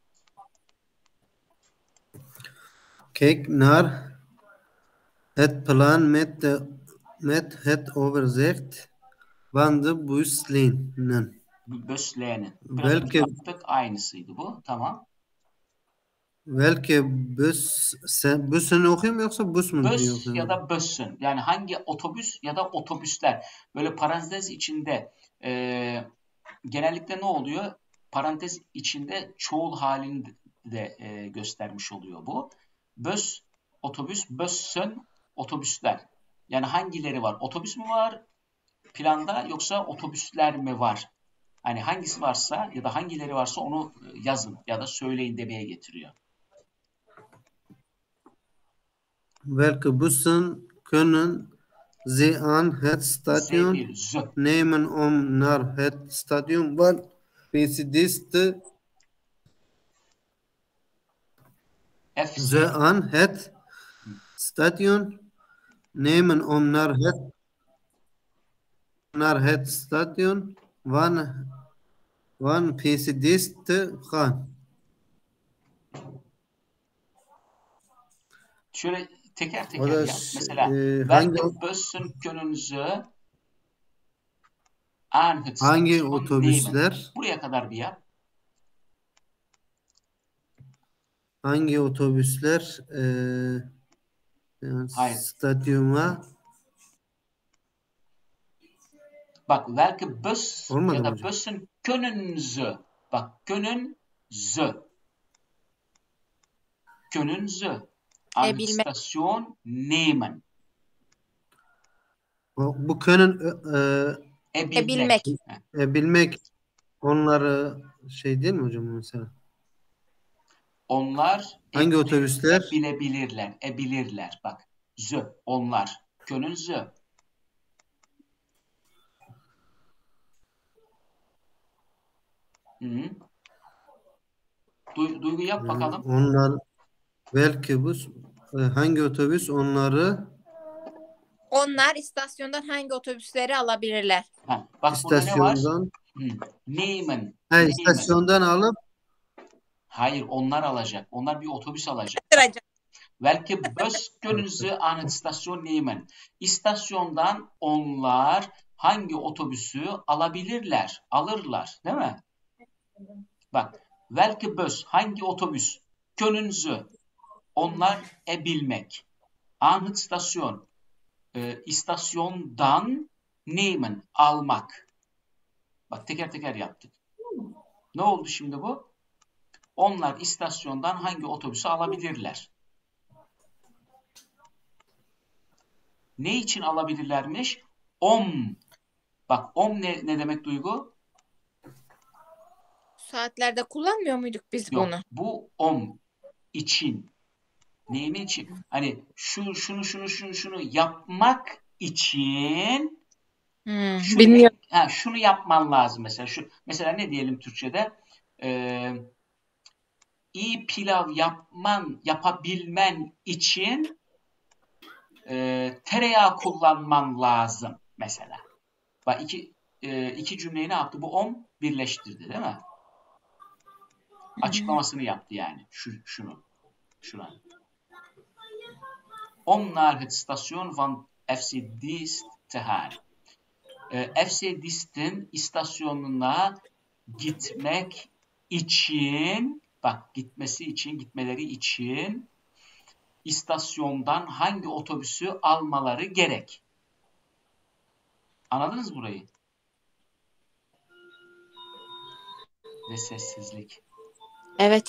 Kijk naar het plan met het overzicht van de buslijnen. Buslijnen. Biraz önce yaptık. Aynısıydı bu. Tamam. Welke busunu okuyayım yoksa bus mu diye Bus okuyayım? ya da busun. Yani hangi otobüs ya da otobüsler. Böyle parantez içinde genellikle ne oluyor? Parantez içinde çoğul halini de göstermiş oluyor bu. Bus, otobüs, busun, otobüsler. Yani hangileri var? Otobüs mü var planda yoksa otobüsler mi var? Hani hangisi varsa ya da hangileri varsa onu yazın ya da söyleyin demeye getiriyor. Welke bussen kunnen ze aan het stadion nemen om naar het stadion van Beşiktaş ze aan het stadion nemen om naar het stadion van Beşiktaş te gaan. Şöyle teker O teker da yap. Mesela hangi welke bussen können ze aan het hangi station otobüsler nemen? Buraya kadar bir yap. hangi otobüsler yani Hayır. stadyuma Bak welke bus olmadı ya mı da hocam? bussen können ze. Bak können ze. Können ze aan het bilmek. station nemen. Bu können Bilmek. bilmek onları şey değil mi hocam mesela? Onlar Hangi otobüsler? bilebilirler. Bilirler. Bak. Ze. Onlar. Können ze. Hı-hı. Duygu yap bakalım. Onlar belki hangi otobüs Onlar istasyondan hangi otobüsleri alabilirler? Ha, bak istasyondan burada ne var? Nehmen. istasyondan alıp Hayır, onlar alacak. Onlar bir otobüs alacak. Sıracak. Welke bus kunnen ze aan het station nemen? İstasyondan onlar hangi otobüsü alabilirler? Alırlar, değil mi? Bak, welke bus, hangi otobüs? Können ze, onlar bilmek. Aan het station, istasyondan nemen, almak. Bak teker teker yaptık. Ne oldu şimdi bu? Onlar istasyondan hangi otobüsü alabilirler? Ne için alabilirlermiş? Bak ne demek Duygu? Saatlerde kullanmıyor muyduk biz Yok, bunu? bu için. Neyin için? Hani şunu yapmak için Bilmiyorum. şunu yapman lazım mesela. Mesela ne diyelim Türkçe'de? İyi pilav yapabilmen için tereyağı kullanman lazım mesela. Bak iki cümleyi ne yaptı? Bu birleştirdi değil mi? Açıklamasını yaptı yani. Şuna. Naar het station van FC Diest te gaan. FC Diest'in istasyonuna gitmek için Bak gitmeleri için istasyondan hangi otobüsü almaları gerek? Anladınız burayı? Ve sessizlik. Evet.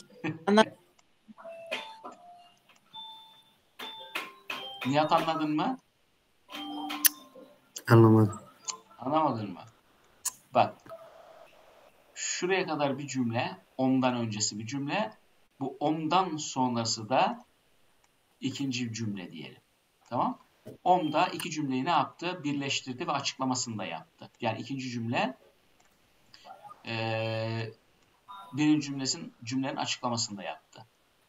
Nihat anladın mı? Anlamadım. Anlamadın mı? Bak. Şuraya kadar bir cümle, ondan öncesi bir cümle, bu ondan sonrası da ikinci cümle diyelim. Tamam? Onda iki cümleyi ne yaptı? Birleştirdi ve açıklamasını da yaptı. Yani ikinci cümle birinci cümlenin açıklamasını da yaptı.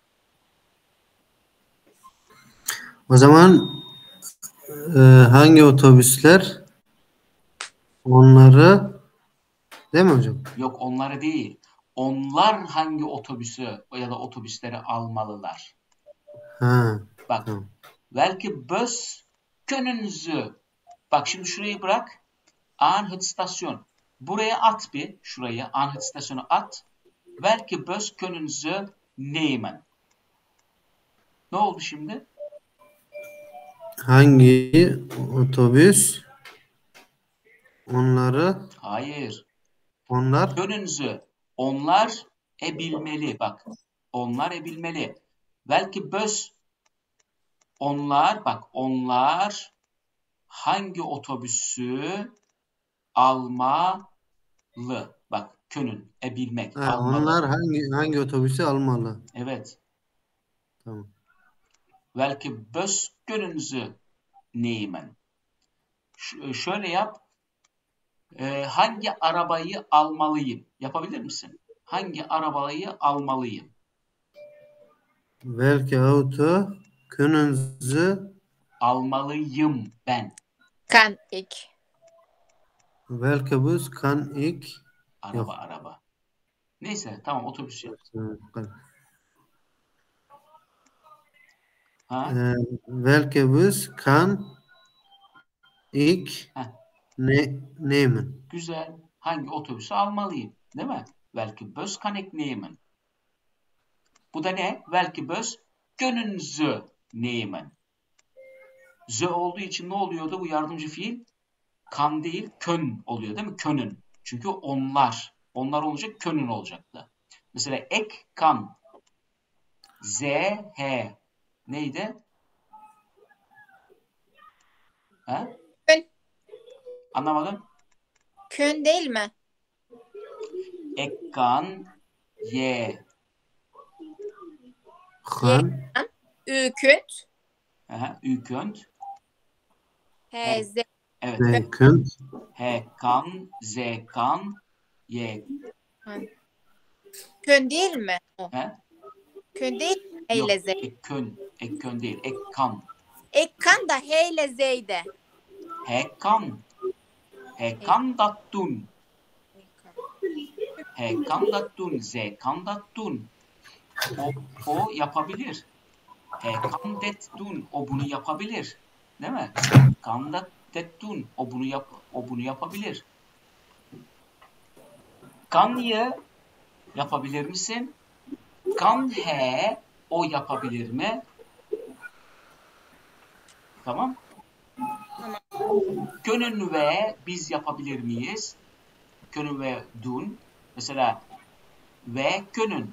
O zaman hangi otobüsler onları, değil mi hocam? Yok onları değil. Onlar hangi otobüsü ya da otobüsleri almalılar? Ha, Bak. tamam. Welke bus können Sie? Bak şimdi şurayı bırak. An het station. Buraya at bir. Şurayı. An het stasyonu at. Welke bus können Sie nehmen? Ne oldu şimdi? Hangi otobüs onları, Hayır. onlar Können Sie. Onlar bilmeli. Bak. Onlar bilmeli. Welke bus onlar. Bak. Onlar hangi otobüsü almalı? Bak. Können. Bilmek. Almalı. onlar hangi otobüsü almalı? Evet. Tamam. Welke bus können Sie nehmen? Şöyle yap. Hangi arabayı almalıyım? Yapabilir misin? Hangi arabayı almalıyım? Welke Auto können Sie Almalıyım ben. Kan ik. welke Bus kann ich Araba. Neyse tamam otobüs yap. Ha? Welke Bus kann ich nehmen? Güzel. Hangi otobüsü almalıyım? Değil mi? Welke bus kann ich nehmen? Bu da ne? Welke bus können Sie nehmen? Z olduğu için ne oluyordu bu yardımcı fiil? Kan değil, kön oluyor değil mi? Können. Çünkü onlar. Onlar olacak, können olacaktı. Mesela ek, kan. Z, H. Neydi? Ha? Kön. Anlamadım. Kön değil mi? Ek, kan, Y. Han, Ükönt. Aha, ükönt. Hz. Evet. könnt, H, kan, Z, kan, Y. Kön değil mi? O. Ha? Kön değil mi? Yok, Heyle Z. ek, kön değil. Ek, kan. Ekkan da heyle Z'ydi. He, kan. He, kan dattun. He, kan dattun. Z, kan dattun. O yapabilir. He, kan dettun. O bunu yapabilir. Değil mi? Kan dettun. O bunu yapabilir. Kan ye yapabilir misin? Kan he o yapabilir mi? Tamam. Können ve biz yapabilir miyiz? Können ve dun. Mesela ve können.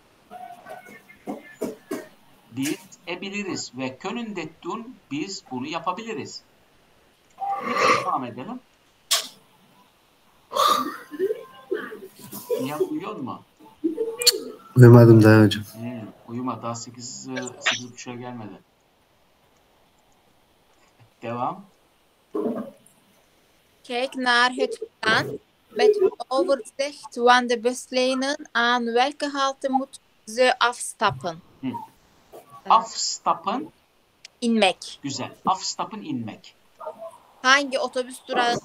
Biz biliriz ve können det dun biz bunu yapabiliriz. Devam edelim. Nihat uyuyor mu? uyumadım daha hocam. Uyuma daha 8.30'a gelmedi. Devam. Kijk naar het plan met een overzicht van de buslijnen aan welke halte moeten ze afstappen. Afstappen. İnmek. Güzel. Afstappen inmek. Hangi otobüs durağı?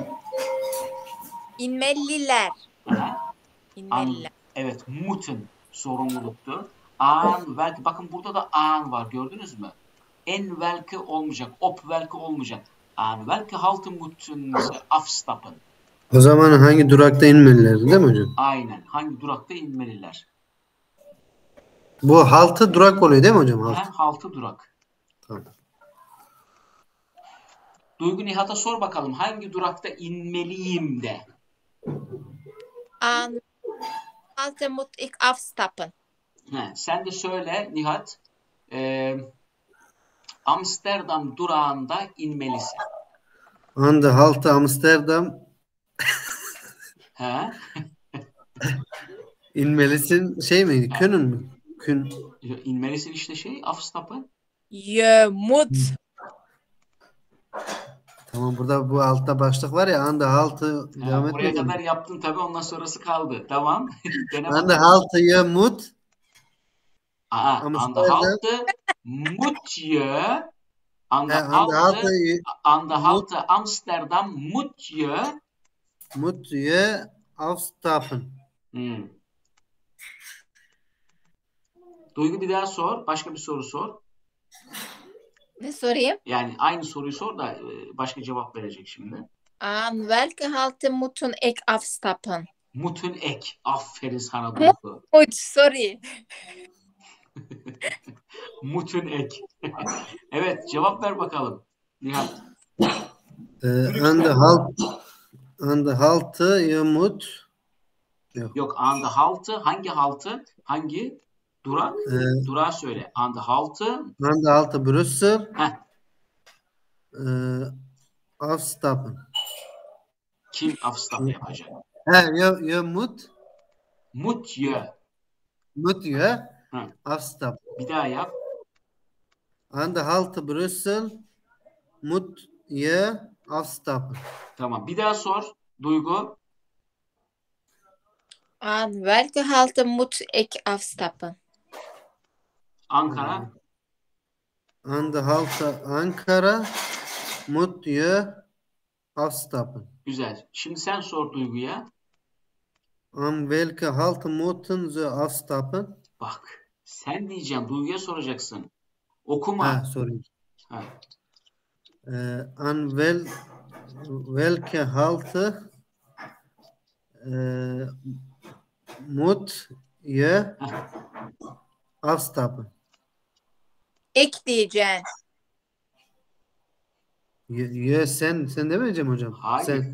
İnmeliler. Aha. İnmeliler. Evet. Moeten sorumluluktu. An, welke. Bakın burada da an var. Gördünüz mü? En welke olmayacak. Op welke olmayacak. An welke halte moeten ze afstappen. O zaman hangi durakta inmeliler, değil mi hocam? Aynen. Hangi durakta inmeliler? Bu haltı durak oluyor değil mi hocam? Haltı. Haltı durak. Tamam. Duygu Nihat'a sor bakalım. Hangi durakta inmeliyim de. An halte moet ik afstappen. Sen de söyle Nihat. Amsterdam durağında inmelisin. An de halte Amsterdam He? inmelisin şey mi? Künün mü? Kün. İnmelisin işte afstappen. Je moet. Tamam, burada bu altta başlık var ya, an de halte devam Buraya etmeyecek mi? kadar yaptın tabii, ondan sonrası kaldı. Tamam. Gene An de halte je moet an de Amsterdam. halte moet je an de An de halte halte Amsterdam moet je afstappen. Duygu bir daha sor. Başka bir soru sor. Ne sorayım? Yani aynı soruyu sor da başka cevap verecek şimdi. An welke halte moeten ik afstappen? Moeten ek. Aferin sana Duygu. Moet, sorry. Moeten ek. Evet, cevap ver bakalım Nihat. An de halte je moet. Yok, an de halte. Hangi halte? Hangi durak? Durağı söyle. An de halte. An de halte Brüssel. Heh. Afstappen. Kim afstap yapacak? Je moet. Moet je. Moet je Hı. afstappen. Bir daha yap. An de halte Brüssel moet je afstappen. Tamam. Bir daha sor Duygu. An welke halte moet ik afstappen? Ankara. An de halte Ankara moet je afstappen. Güzel. Şimdi sen sor Duygu'ya. An welke halte moeten ze afstappen? Bak. Sen diyeceksin. Duygu'ya soracaksın. Okuma. Sorry. Ha. An welke halte moet je afstappen? Ik diyeceksin. Sen demeyeceğim hocam. Hayır.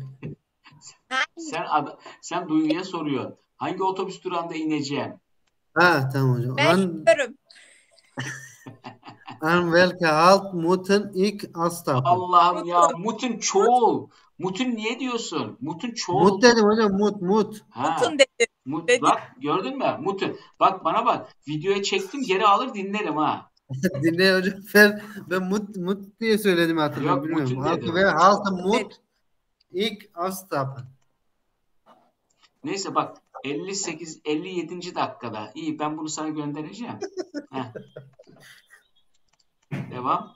Sen Duygu'ya soruyorsun. Hangi otobüs durağında ineceğim? Tamam hocam. Ben şoförüm. An welke halt moeten ik afstappen? Allah'ım ya. Mutun çoğul. Mutun niye diyorsun? Mutun çoğul. Mut dedim hocam. Mut. Mutun dedi. Bak gördün mü? Mutun. Bak bana bak. Videoya çektim, geri alır dinlerim ha. Dinle hocam. Ben mut diye söyledim, hatırlıyorum. Yok, bilmiyorum. mutun dedim. Ve halt moet ik afstappen. Neyse bak 57. dakikada. İyi, ben bunu sana göndereceğim. Devam.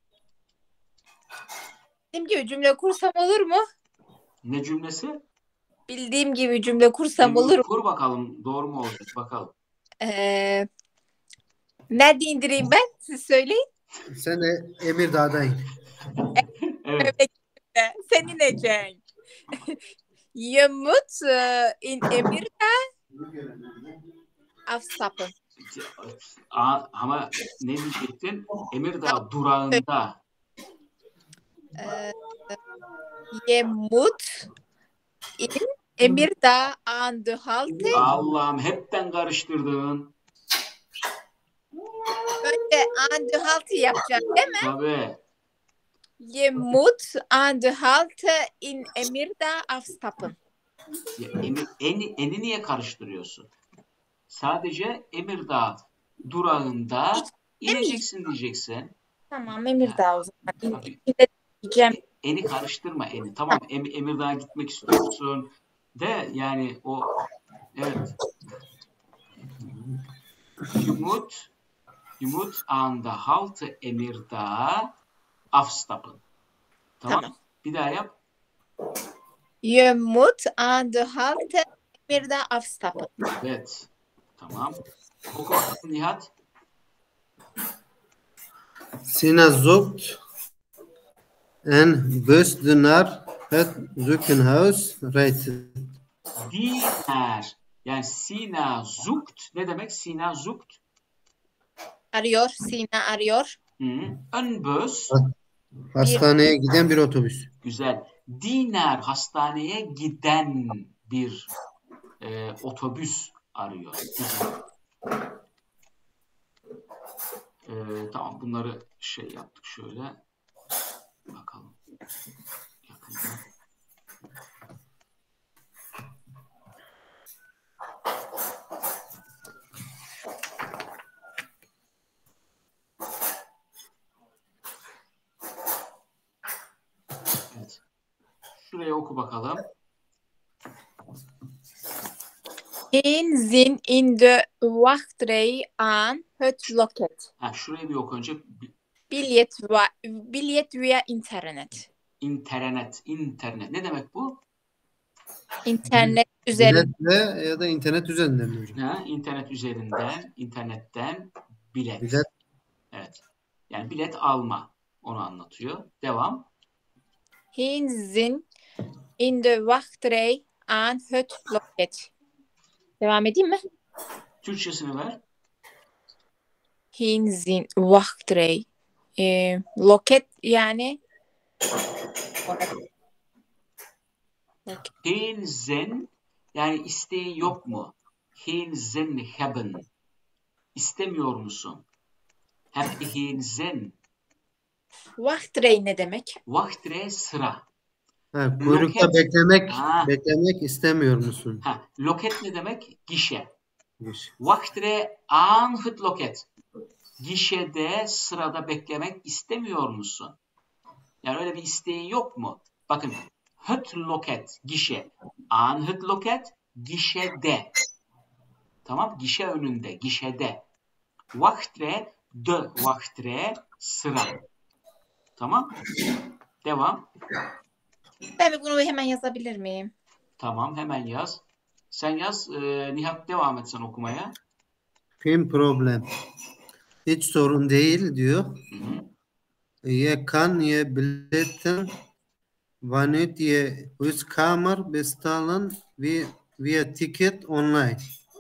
Bildiğim gibi cümle kursam olur mu? Ne cümlesi? Bildiğim gibi cümle kursam olur mu? Kur bakalım, doğru mu olacak bakalım. Nerede indireyim ben? Siz söyleyin. Sen de Emirdağ'dayım. Evet. Sen ineceksin. Je moet in Emirdağ afstappen. Ama ne diyecektin? Emirdağ durağında. Je moet in Emirdağ aan de halte. Allah'ım, hepten karıştırdın. Önce aan de halte yapacaksın değil mi? Tabii. Je moet aan de halte in Emirdağ afstappen. Ya, eni niye karıştırıyorsun? Sadece Emirdağ durağında ineceksin diyeceksin. Tamam, Emirdağ o zaman. Tabii. İçinde diyeceğim. Eni karıştırma eni. Tamam, Emirdağ'a gitmek istiyorsun de yani o, evet. Je moet aan de halte Emirdağ afstappen. Tamam. Bir daha yap. Je moet aan de halte Emirdağ afstappen. Evet. Tamam. Oku bakalım Nihat. Sina zoekt en bus naar het ziekenhuis rijdt. Diener. Yani Sina zoekt. Ne demek Sina zoekt? Arıyor. Sina arıyor. Een bus. Hastaneye giden bir otobüs. Güzel. Diner hastaneye giden bir otobüs arıyor. Güzel. Tamam, bunları şey yaptık şöyle. Bakalım. Yakından. Evet. Şuraya oku bakalım. Geen zin in de wachtrij aan het loket. Şurayı bir oku önce. Bilet via internet. İnternet. Ne demek bu? İnternet üzerinde. Biletle ya da internet üzerinden mi hocam? İnternetten bilet. Bilet. Evet. Yani bilet alma. Onu anlatıyor. Devam. Geen zin in de wachtrij aan het loket. Devam edeyim mi? Türkçesini ver. Geen zin wachtrij. Loket yani Geen zin yani isteğin yok mu? Geen zin hebben. İstemiyor musun? Heb je geen zin? wachtrij ne demek? Wachtrij sıra. Kuyrukta Loket. beklemek istemiyor musun? Loket ne demek? Gişe. Gişe. Wachtrij aan het loket. Gişede sırada beklemek istemiyor musun? Yani öyle bir isteğin yok mu? Bakın, het loket, gişe. Aan het loket, gişede. Tamam, gişe önünde, gişede. Wachtrij, de wachtrij, sıra. Tamam. Devam. Ben bunu hemen yazabilir miyim? Tamam, hemen yaz. Sen yaz, Nihat devam et sen okumaya. Geen problem. Hiç sorun değil diyor. Je kan je billetten vanuit je huiskamer bestellen via ticket online.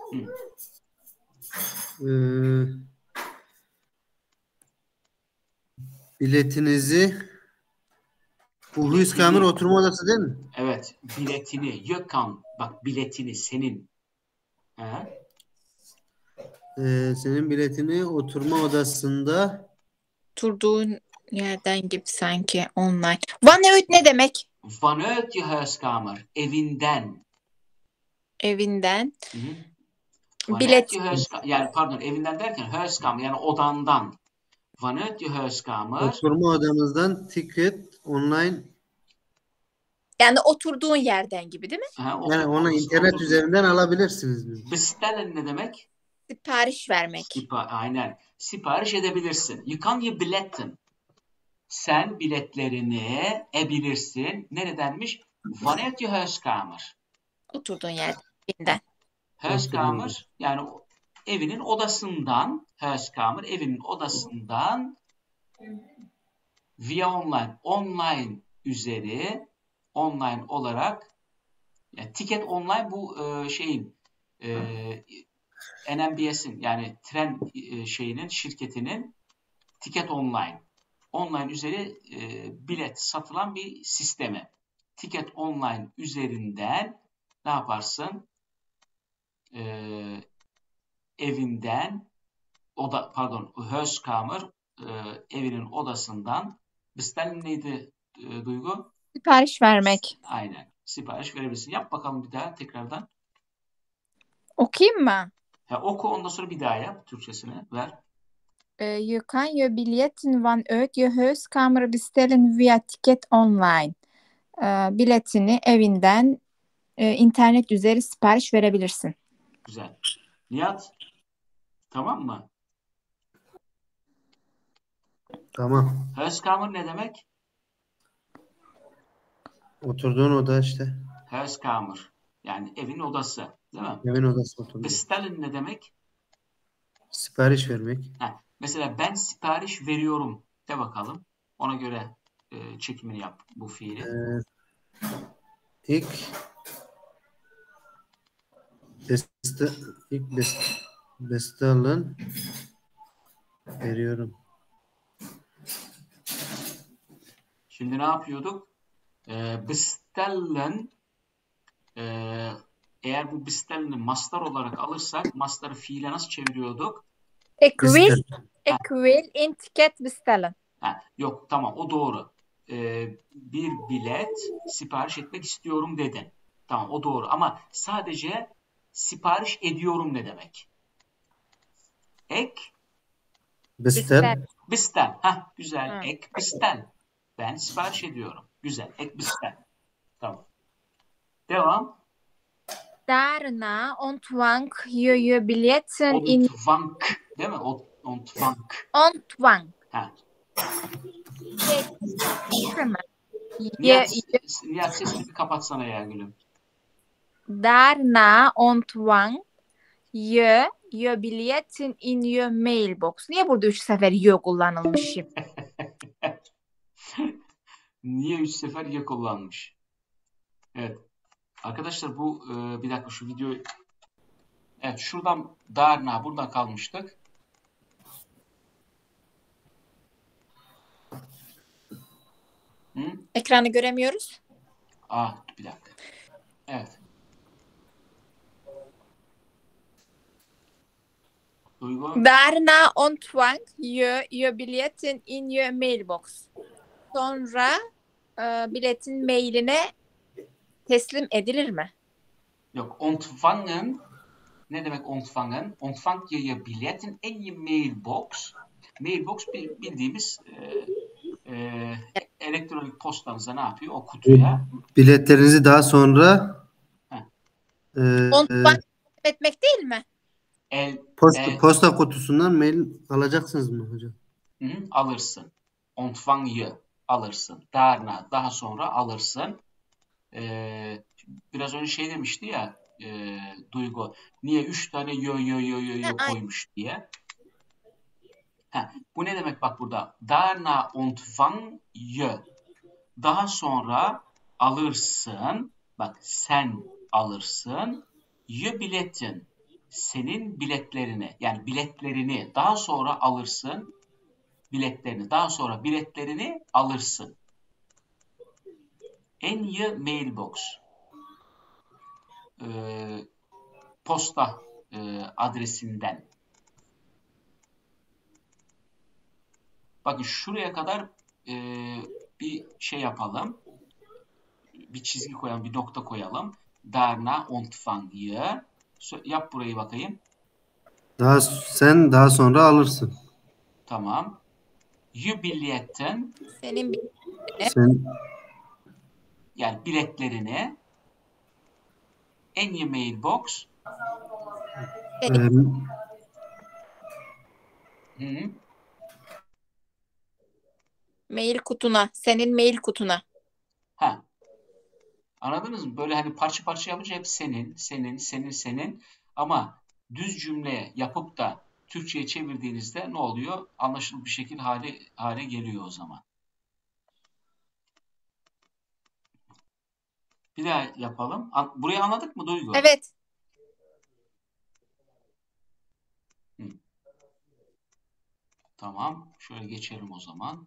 Biletinizi bu huiskamer oturma odası değil mi? Evet, biletini, je kan, bak biletini senin. Senin biletini oturma odasında Oturduğun yerden gibi sanki online. Vanuit ne demek? Vanuit je huiskamer, evinden. Evinden. Bilet. Yani pardon, evinden derken huiskamer yani odandan. Vanuit je huiskamer. Oturma odamızdan ticket online. Yani oturduğun yerden gibi değil mi? Yani onu internet üzerinden alabilirsiniz. Bestellen ne demek? Sipariş vermek. Aynen. Sipariş edebilirsin. You can you billetten. Sen biletlerini ebilirsin. Neredenmiş? Vanuit je huiskamer. Oturduğun yerden. Huiskamer yani evinin odasından. Huiskamer evinin odasından via online. Online üzeri online olarak yani ticket online bu şeyin NMBS'in yani tren şeyinin şirketinin ticket online. Online üzeri bilet satılan bir sistemi. Ticket online üzerinden ne yaparsın? Evinden huiskamer evinin odasından bestellen neydi Duygu? Sipariş vermek. Aynen. Sipariş verebilirsin. Yap bakalım bir daha tekrardan. Okuyayım mı? Oku ondan sonra bir daha yap. Türkçesini ver. Je kan je biletten vanuit je huiskamer bestellen via ticket online. Biletini evinden internet üzeri sipariş verebilirsin. Güzel. Nihat, tamam mı? Tamam. Huiskamer ne demek? Oturduğun oda işte. Huiskamer. Yani evin odası. Değil mi? Evin odası oturduğun. Bestellen ne demek? Sipariş vermek. Mesela ben sipariş veriyorum de bakalım. Ona göre çekimini yap bu fiili. İlk bestellen Veriyorum. Şimdi ne yapıyorduk? Bestellen, eğer bu bestellen'i mastar olarak alırsak mastarı fiile nasıl çeviriyorduk? Ik will, Bestel. ik will een ticket bestellen. Yok, tamam, o doğru. Bir bilet sipariş etmek istiyorum dedin. Tamam, o doğru. Ama sadece sipariş ediyorum ne demek? Ek Bestel. bestel. Güzel. Ek bestel. Ben sipariş ediyorum. Güzel. Ek bestel. Tamam. Devam. Daarna ontvang je je biljetten in... Ontvang. Değil mi? Ontvang. Ontvang. Ha. Nihat sesini bir kapatsana ya gülüm. Daarna ontvang je je biljetten in je mailbox. Niye burada 3 sefer je kullanılmış şimdi? Niye 3 sefer ye kullanmış? Evet. Arkadaşlar bu bir dakika şu videoyu. Evet, şuradan Darna buradan kalmıştık. Hı? Ekranı göremiyoruz. Bir dakika. Evet. Duygu. Daarna ontvang je je biljetten in je mailbox. Sonra biletin mailine teslim edilir mi? Yok, ontvangen. Ne demek ontvangen? Ontvang je je biljetten in je mailbox. Mailbox bildiğimiz elektronik postanıza ne yapıyor? O kutuya. Biletlerinizi daha sonra Ontvang etmek değil mi? posta kutusundan mail alacaksınız mı hocam? Alırsın. Ontvang je alırsın. Daarna daha sonra alırsın. Biraz önce şey demişti ya Duygu. Niye 3 tane yo koymuş diye. Bu ne demek bak burada? Daarna ontvang je. Daha sonra alırsın. Bak sen alırsın. Je biletin. Senin biletlerini. Yani biletlerini. Daha sonra alırsın. Biletlerini. Daha sonra biletlerini alırsın. En je mailbox. Posta adresinden. Bakın şuraya kadar bir şey yapalım. Bir çizgi koyalım, bir nokta koyalım. Daarna ontvang je. Yap burayı bakayım. Sen daha sonra alırsın. Tamam. Je biljetten. Senin Sen yani biletlerini en je mailbox. Mail kutuna. Senin mail kutuna. Anladınız mı? Böyle hani parça parça yapınca hep senin. Ama düz cümle yapıp da Türkçe'ye çevirdiğinizde ne oluyor? Anlaşılır bir şekilde hale geliyor o zaman. Bir daha yapalım. Burayı anladık mı Duygu? Evet. Tamam. Şöyle geçelim o zaman.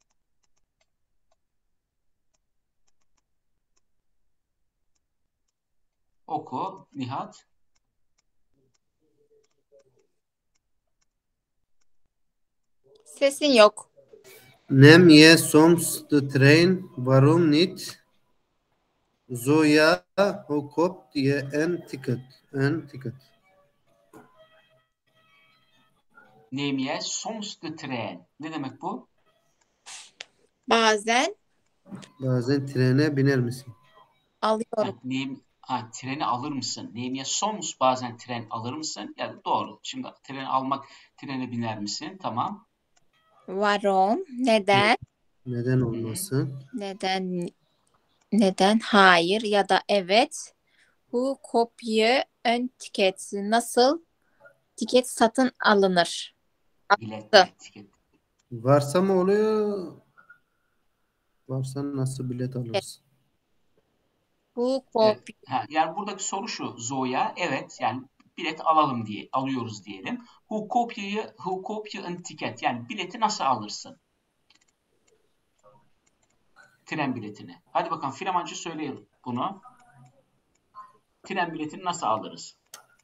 Oku Nihat. Sesin yok. Neem je soms de trein? Waarom niet? Zo ja, hoe koopt je een ticket? Neem je soms de trein? Ne demek bu? Bazen Bazen trene biner misin? alıyorum. Treni alır mısın? Neem je soms bazen tren alır mısın? Yani doğru. Şimdi trene biner misin? Tamam. Waarom? Neden? Neden olmasın? Neden? Hayır ya da evet. Hoe koop je een ticket? Nasıl tiket satın alınır? Bilet, tiket. Varsa mı oluyor? Varsa nasıl bilet alırsın? Hoe koop Yani buradaki soru şu Zoya. Evet yani bilet alıyoruz diyelim. Hoe koop je een ticket? Yani bileti nasıl alırsın? Tren biletini. Hadi bakalım Flemenci söyleyelim bunu. Tren biletini nasıl alırız?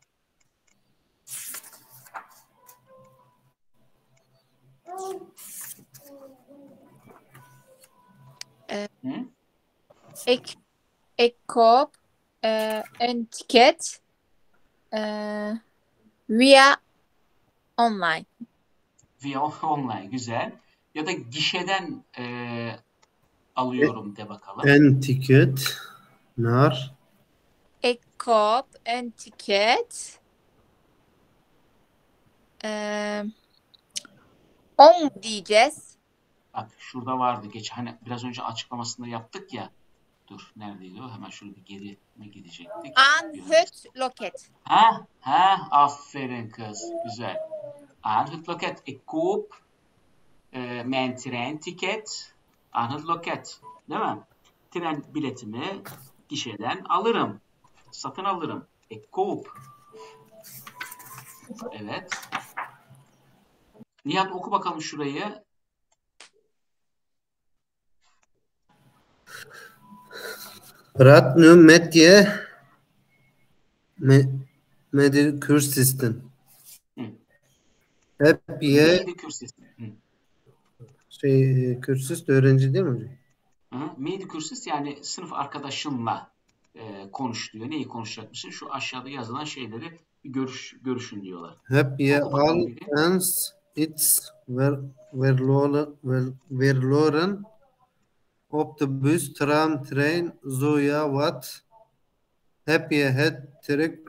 Hı? Ik koop een ticket via online. Via online. Güzel. Ya da gişeden alıyorum de bakalım. En ticket naar Ik koop een ticket om diyeceğiz. Bak şurada vardı. Hani biraz önce açıklamasında yaptık ya. Dur neredeydi o? Hemen şöyle bir geri mi gidecektik? Aan het loket. Ha, aferin kız. Güzel. Aan het loket. Ik koop mijn treinticket aan het loket. Değil mi? Tren biletimi gişeden alırım. Satın alırım. Ik koop. Evet. Nihat oku bakalım şurayı. praat nu met je medekursisten. Heb je Medekursist. kürsüst öğrenci değil mi hocam? Medekursist yani sınıf arkadaşınla konuş diyor. Neyi konuşacakmışsın? Şu aşağıda yazılan şeyleri bir görüşün diyorlar. Heb je al eens iets verloren op de bus, tram, trein, zo ja wat? Heb je het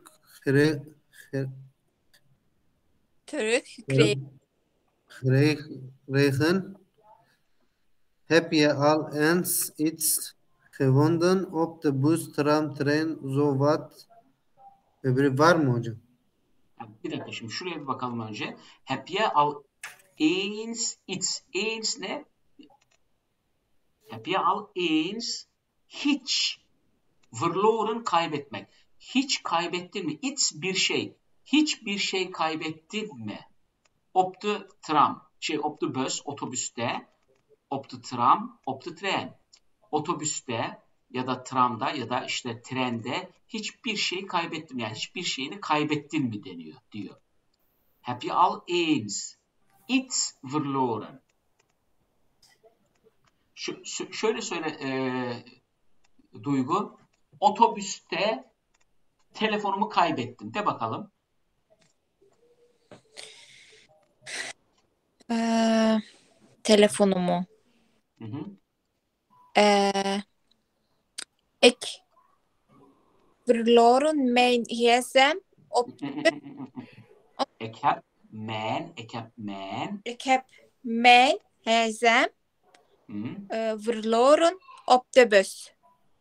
teruggekregen? Heb je al eens iets gevonden op de bus, tram, trein, zo wat? Öbürü var mı hocam? Bir dakika şimdi şuraya bir bakalım önce. Heb je al eens iets? Eens ne? Heb je al eens hiç verloren kaybetmek. Hiç kaybettin mi? Iets bir şey. Hiçbir şey kaybettin mi? Op de tram. Op de bus, otobüste. Op de tram, op de tren. Otobüste ya da tramda ya da işte trende hiçbir şey kaybettim. Yani hiçbir şeyini kaybettin mi deniyor diyor. Heb je al eens iets verloren? Şöyle söyle Duygu. Otobüste telefonumu kaybettim. De bakalım. Telefonumu. Hı hı. Ik verloren mijn gsm op Ik heb mijn Ik heb mijn gsm verloren op de bus.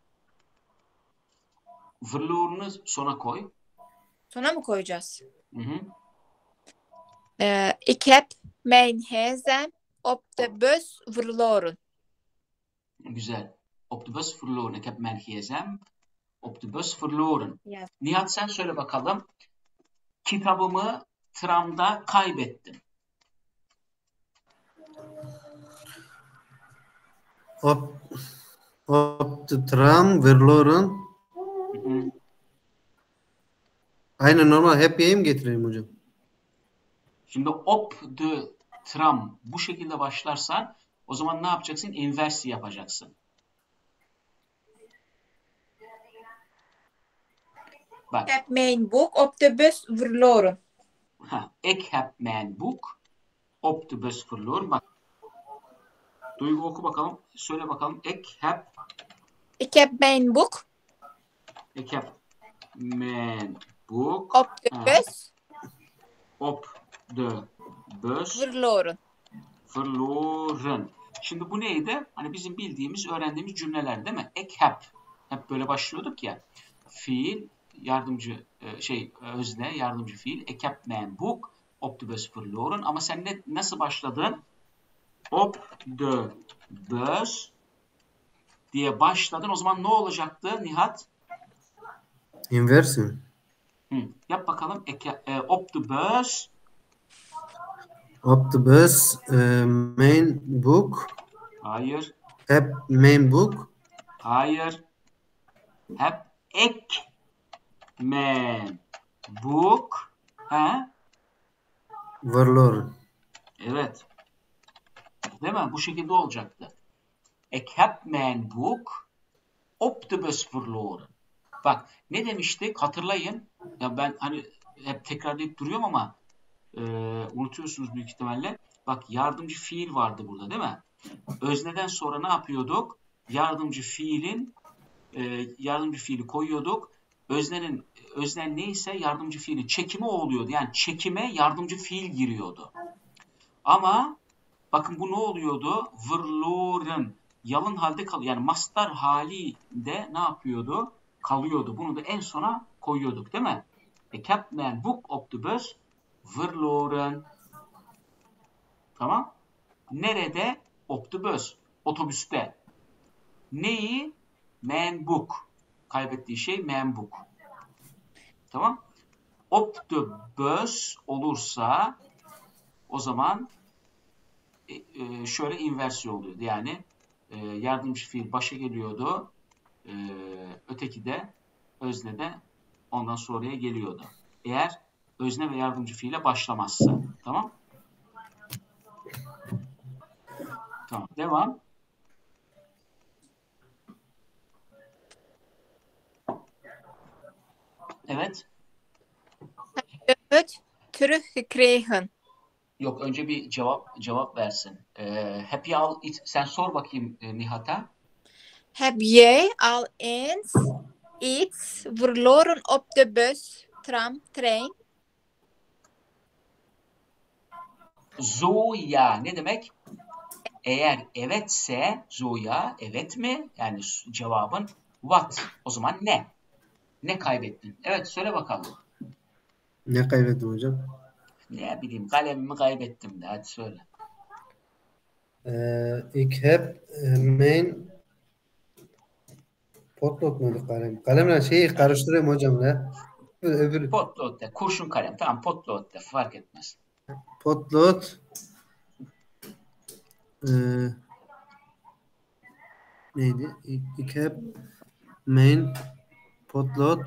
Verloren'u sona koy. Sona mı koyacağız? Hı hı. Ik heb mijn gsm op de bus verloren. Güzel. Op de bus verloren. Ik heb mijn gsm op de bus verloren. Yes. Nihat sen söyle bakalım. Kitabımı tramda kaybettim. Op de tram verloren. Aynen normal hep yayım getireyim hocam. Şimdi op de tram bu şekilde başlarsan o zaman ne yapacaksın? İnversi yapacaksın. Bak. Ik heb mijn boek op de bus verloren. Ik heb mijn boek op de bus verloren. Bak. Duygu oku bakalım. Söyle bakalım. Ik heb mijn boek. Ik heb mijn boek op de bus. Op de bus Verloren. Verloren. Şimdi bu neydi? Hani bizim bildiğimiz, öğrendiğimiz cümleler değil mi? Ik heb. Hep böyle başlıyorduk ya. Fiil, yardımcı özne, yardımcı fiil. Ik heb mijn boek op de bus verloren. Ama sen nasıl başladın? Op de bus diye başladın. O zaman ne olacaktı Nihat? İnversi. Yap bakalım. bakalım. Op de bus. Op de bus mijn boek. Hayır. Heb mijn boek Hayır. Heb ik mijn boek. Ha? verloren. Evet. Değil mi? Bu şekilde olacaktı. Ik heb mijn boek op de bus verloren. Bak ne demiştik? Hatırlayın. Ya ben hani hep tekrarlayıp duruyorum ama unutuyorsunuz büyük ihtimalle. Bak yardımcı fiil vardı burada değil mi? Özneden sonra ne yapıyorduk? Yardımcı fiili koyuyorduk. Öznen neyse yardımcı fiili çekimi o oluyordu. Yani çekime yardımcı fiil giriyordu. Ama bakın bu ne oluyordu? Verloren. Yalın halde kalıyor. Yani mastar halinde ne yapıyordu? Kalıyordu. Bunu da en sona koyuyorduk değil mi? Ik heb mijn boek op de bus verloren. Tamam. Nerede? Op de bus. Otobüste. Neyi? Mijn boek. Kaybettiği şey mijn boek. Tamam. Op de bus olursa o zaman şöyle inversi oluyordu. Yani yardımcı fiil başa geliyordu. Öteki de özne de ondan sonraya geliyordu. Eğer özne ve yardımcı fiile başlamazsa. Tamam. Tamam. Devam. Evet. Het teruggekregen. Yok önce bir cevap versin. Heb je al iets, sen sor bakayım Nihat'a. Heb jij al eens iets verloren op de bus, tram, trein? Zo ya ne demek? Eğer evetse zo ya evet mi? Yani cevabın what? O zaman ne? Ne kaybettin? Evet söyle bakalım. Ne kaybettim hocam? Ne bileyim kalemimi kaybettim de hadi söyle. Ik heb mijn potlood muydu kalem? Kalemle şeyi karıştırıyorum hocam ya. Öbür Potlood de kurşun kalem. Tamam potlood de fark etmez. potlood neydi? Ik heb mijn potlood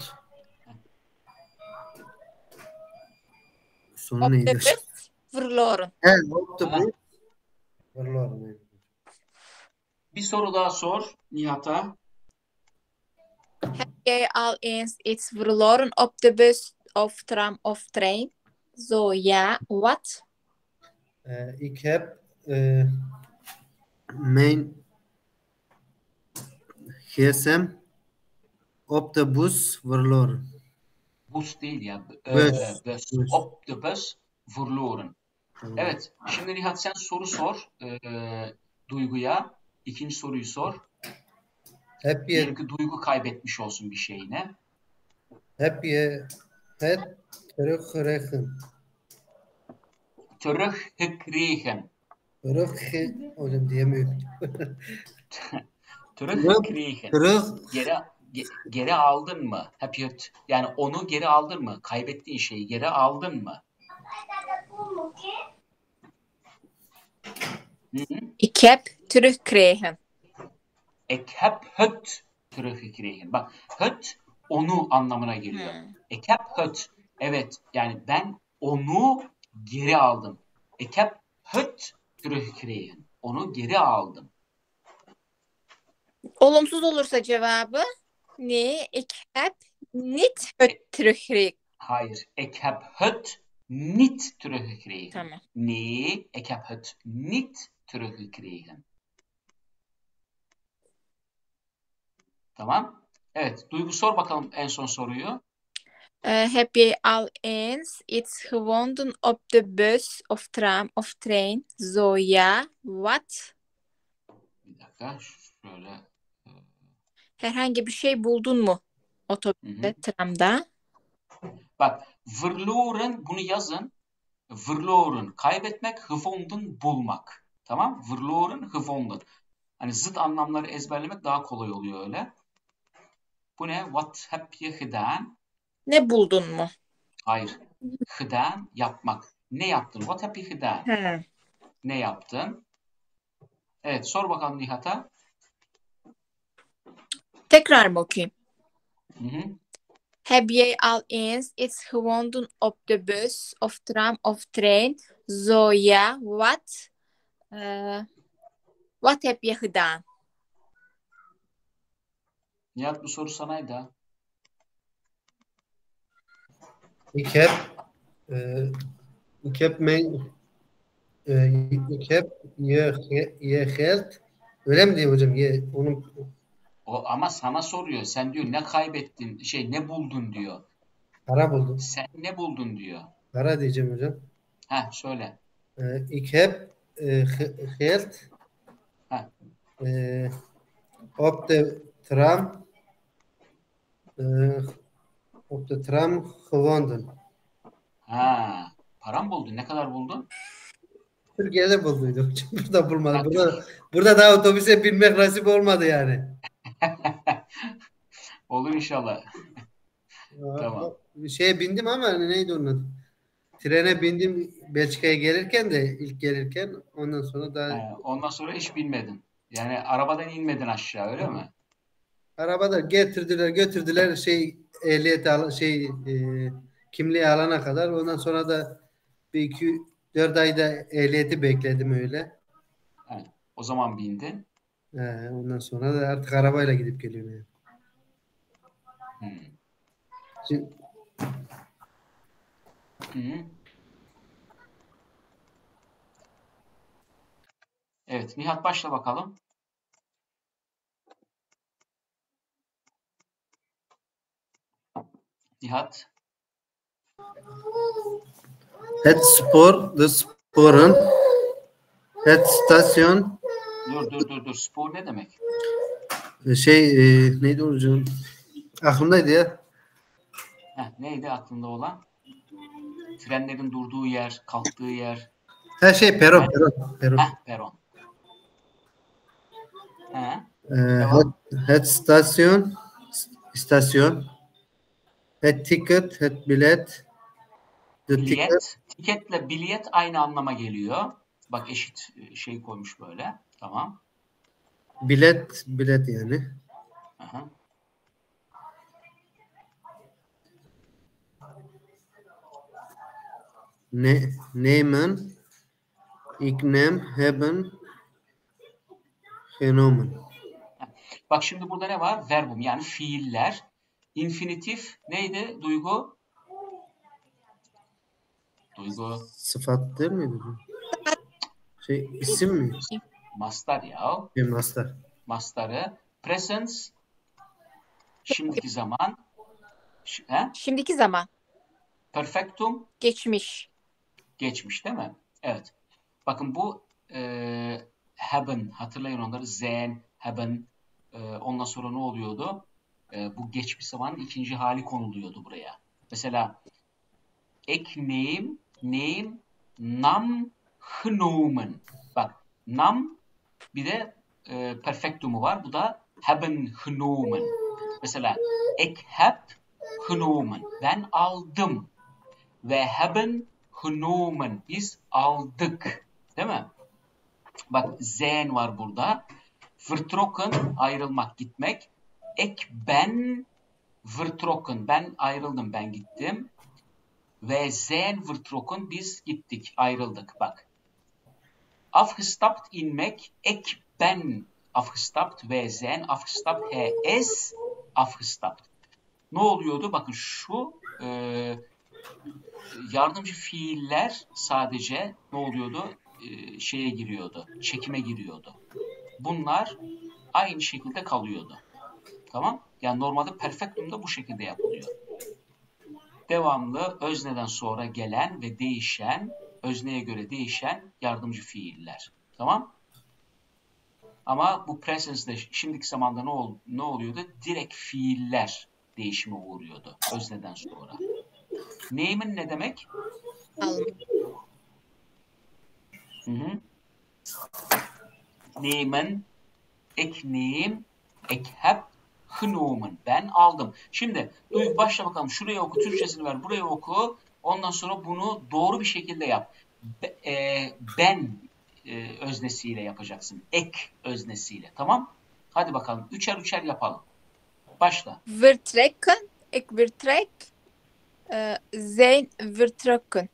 sonu Op de neydi? bus verloren. He, op de bus verloren. Bir soru daha sor Nihat'a. Heb jij al eens iets verloren op de bus of tram of trein? Zo ja, wat? Ik heb mijn gsm op de bus verloren. Bus değil ya. Bus. Bus. Op de bus verloren. Tamam. Evet. Şimdi Nihat sen soru sor Duygu'ya. İkinci soruyu sor. Heb Diyelim je ki Duygu kaybetmiş olsun bir şeyine. het teruggekregen? Teruggekregen. Hocam diyemiyorum. Teruggekregen. Terug Geri aldın mı? Heb je het, yani onu geri aldın mı? Kaybettiğin şeyi geri aldın mı? Ik heb teruggekregen. Ik heb het teruggekregen. Bak het onu anlamına geliyor. Ik heb het. Evet yani ben onu geri aldım. Ik heb het teruggekregen. Onu geri aldım. Olumsuz olursa cevabı ne? Ik heb niet het teruggekregen. Hayır. Ik heb het niet teruggekregen. Tamam. Nee, ik heb het niet teruggekregen. Tamam. Evet. Duygu sor bakalım en son soruyu. Heb jij al eens iets gewonnen op de bus of tram of trein? Zo ja, wat? Bir dakika. Şöyle. Herhangi bir şey buldun mu otobüste, tramda? Bak. Verloren bunu yazın. Verloren kaybetmek, gevonden bulmak. Tamam? Verloren, gevonden. Hani zıt anlamları ezberlemek daha kolay oluyor öyle. Bu ne? What heb je gedaan? Ne buldun mu? Hayır. Gedaan yapmak. Ne yaptın? What have you gedaan? Ha. Ne yaptın? Evet, sor bakalım Nihat'a. Tekrar mı okuyayım? Hı hı. Heb jij al eens iets gewonnen op de bus of tram of trein? Zo ja, wat heb je gedaan? Nihat, bu soru sanaydı ha. Ik heb, ik heb mijn, ik heb je geld. Öyle mi diyeyim hocam? Onun O ama sana soruyor. Sen diyor ne kaybettin? Ne buldun diyor. para buldum. Sen ne buldun diyor. Para diyeceğim hocam. Söyle. Ik heb geld Heh. op de tram gewonnen. Param buldun. Ne kadar buldun? Türkiye'de bulduydum hocam. Burada bulmadım. Ha, Burada daha otobüse binmek nasip olmadı yani. Olur inşallah. Tamam. Şeye bindim ama neydi onun adı? Trene bindim Belçika'ya gelirken de ilk gelirken ondan sonra daha Ondan sonra hiç binmedin. Yani arabadan inmedin aşağı, öyle mi? arabada götürdüler kimliği alana kadar. Ondan sonra da bir iki dört ayda ehliyeti bekledim öyle. O zaman bindin. Ondan sonra da artık arabayla gidip geliyorum yani. Şimdi, Hı. Evet, Nihat başla bakalım. Nihat. de sporun, het stasyon, Dur. Spor ne demek? neydi hocam? Aklımdaydı ya. Neydi aklında olan? Trenlerin durduğu yer, kalktığı yer. Peron. Peron. Het istasyon, het ticket, het bilet, Bilet. Tiketle bilet aynı anlama geliyor. Bak, eşit şey koymuş böyle. Tamam. bilet yani. Aha. Nemen, ik neem, hebben, genomen. Bak şimdi burada ne var? Verbum, yani fiiller. İnfinitif neydi Duygu? Sıfat değil miydi? İsim mi? Mastar ya. Mastar. Mastarı. Presence. Şimdiki zaman. Şimdiki zaman. Perfectum. Geçmiş. Geçmiş değil mi? Evet. Bakın bu haben. Hatırlayın onları. Zijn, haben. Ondan sonra ne oluyordu? Bu geçmiş zamanın ikinci hali konuluyordu buraya. Mesela ik neem, nam, genomen. Bak, nam bir de perfectumu var. Bu da hebben genomen. Mesela ik heb genomen. Ben aldım. Ve hebben genomen. Biz aldık. Değil mi? Bak, zijn var burada. Vertrokken, ayrılmak, gitmek. Ik ben vertrokken. Ben ayrıldım, ben gittim. Ve zijn vertrokken, biz gittik, ayrıldık. Bak. Afgestapt, inmek. Ik ben afgestapt ve zijn afgestapt. Hij is afgestapt. Ne oluyordu? Bakın şu yardımcı fiiller sadece ne oluyordu? Şeye giriyordu. Çekime giriyordu. Bunlar aynı şekilde kalıyordu. Tamam? Yani normalde perfectum'da bu şekilde yapılıyor. Devamlı özneden sonra gelen ve değişen, özneye göre değişen yardımcı fiiller. Tamam? Ama bu presence'de şimdiki zamanda ne oluyordu? Direkt fiiller değişime uğruyordu özneden sonra. Name'in ne demek? Nemen, ik neem, ik heb genomen. Ben aldım. Şimdi Duygu başla bakalım. Şuraya oku. Türkçesini ver. Buraya oku. Ondan sonra bunu doğru bir şekilde yap. Ben öznesiyle yapacaksın. Ek öznesiyle. Tamam? Hadi bakalım. Üçer üçer yapalım. Başla. Vertrekken. Ik vertrek. Zijn vertrokken.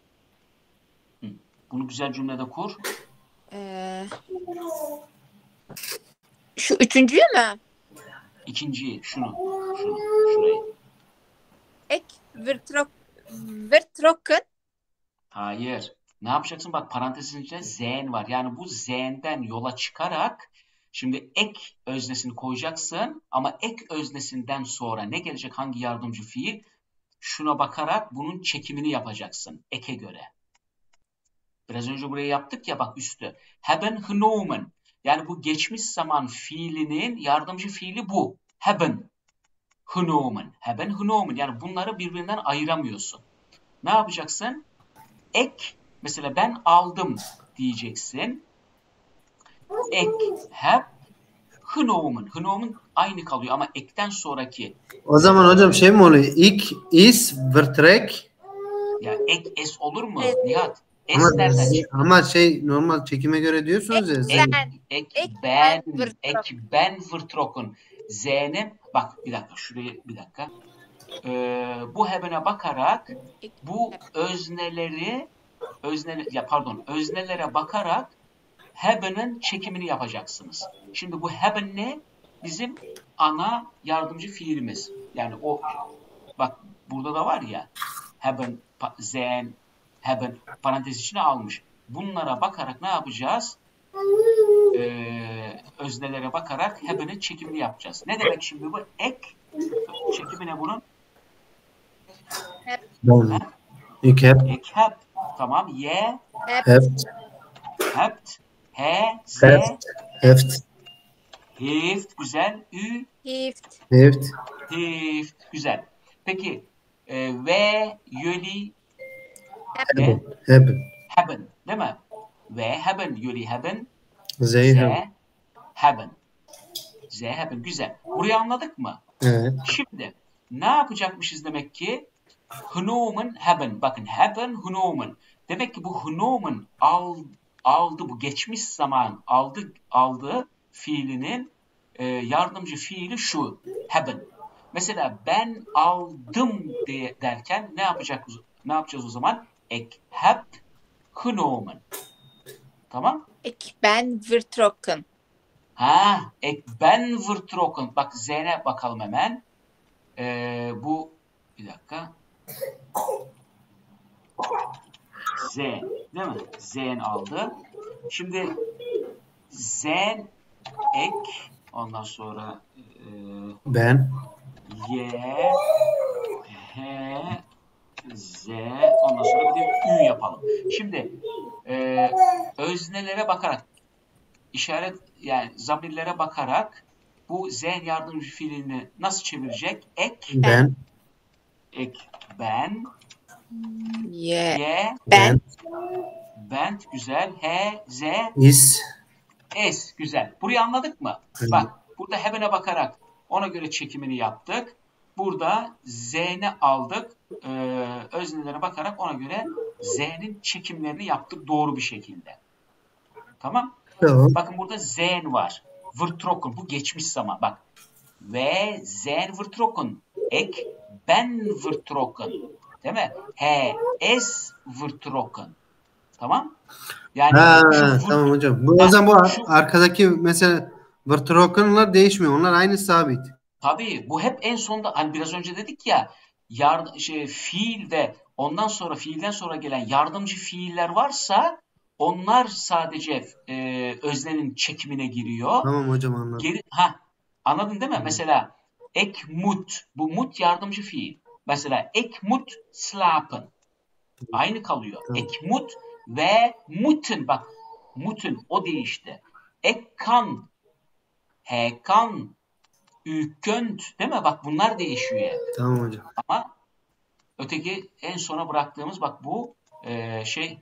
Bunu güzel cümlede kur. Şu üçüncüyü mü? İkinciyi. Şurayı. Ik vertrokken. Hayır. Ne yapacaksın? Bak parantezin içinde zen var. Yani bu zenden yola çıkarak şimdi ek öznesini koyacaksın ama ek öznesinden sonra ne gelecek? Hangi yardımcı fiil? Şuna bakarak bunun çekimini yapacaksın. Eke göre. Biraz önce burayı yaptık ya bak üstü. Haben genomen. Yani bu geçmiş zaman fiilinin yardımcı fiili bu. Haben genomen. Haben genomen. Yani bunları birbirinden ayıramıyorsun. Ne yapacaksın? Ek. Mesela ben aldım diyeceksin. Ek. Heb genomen. Genomen aynı kalıyor ama ekten sonraki. O zaman hocam şey mi oluyor? İk is vertrek. Ya ek es olur mu Evet. Nihat? Es Ama, nereden çıktı? ama şey normal çekime göre diyorsunuz ya. Ek ben vertrokken. Z'nin bak bir dakika şuraya bir dakika. Bu hebene bakarak bu öznelere bakarak habe'nin çekimini yapacaksınız. Şimdi bu haben ne? Bizim ana yardımcı fiilimiz. Yani o bak burada da var ya haben, zen, haben parantez içine almış. Bunlara bakarak ne yapacağız? Öznelere bakarak habe'nin çekimini yapacağız. Ne demek şimdi bu? Ek çekimi ne bunun? İk hep. Ek hab. Tamam. Ye. Heft. Habt. He. Heft. Ze. Heft. Heeft. Güzel. Ü. Heeft. Heft. Heeft. Güzel. Peki. Ve. Yöli. Ne? Hebben. Haben. Değil mi? Ve. Haben. Yöli. Haben. Zij hebben. Ze. Haben. Ze. Haben. Güzel. Burayı anladık mı? Evet. Şimdi ne yapacakmışız demek ki? Genomen haben. Bakın haben genomen. Demek ki bu genomen aldı bu geçmiş zaman aldı fiilinin yardımcı fiili şu haben. Mesela ben aldım derken ne yapacağız o zaman? Ik heb genomen. Tamam? Ik ben vertrokken. Ik ben vertrokken. Bak Z'ne bakalım hemen. Bu bir dakika. Z değil mi? Z'n aldı. Şimdi Z'n ek ondan sonra Ben. Y H Z ondan sonra bir de Ü yapalım. Şimdi öznelere bakarak işaret yani zamirlere bakarak bu Z yardımcı fiilini nasıl çevirecek? Ek Ben. ek ben Ye. Y Ben. bent güzel. H, Z, Is. S güzel. Burayı anladık mı? Evet. Bak burada have'ne bakarak ona göre çekimini yaptık. Burada Z'ni aldık. Öznelere bakarak ona göre Z'nin çekimlerini yaptık doğru bir şekilde. Tamam? Tamam. Bakın burada Z'n var. Vertrokken. Bu geçmiş zaman. Bak. Ve Z'n vertrokken. Ek ben vertrokken. Değil mi? He es vertrokken. Tamam? Yani Tamam hocam. Bu o zaman bu arkadaki mesela vertrokken'lar değişmiyor. Onlar aynı sabit. Tabii bu hep en sonda hani biraz önce dedik ya fiil ve ondan sonra fiilden sonra gelen yardımcı fiiller varsa onlar sadece öznenin çekimine giriyor. Tamam hocam anladım. Anladın değil mi? Mesela ek mut. Bu mut yardımcı fiil. Mesela ek mut slapen. Aynı kalıyor. Tamam. Ek mut ve muten. Bak muten o değişti. Ek kan. He kan. Ü könt. Değil mi? Bak bunlar değişiyor yani. Tamam hocam. Ama öteki en sona bıraktığımız bak bu şey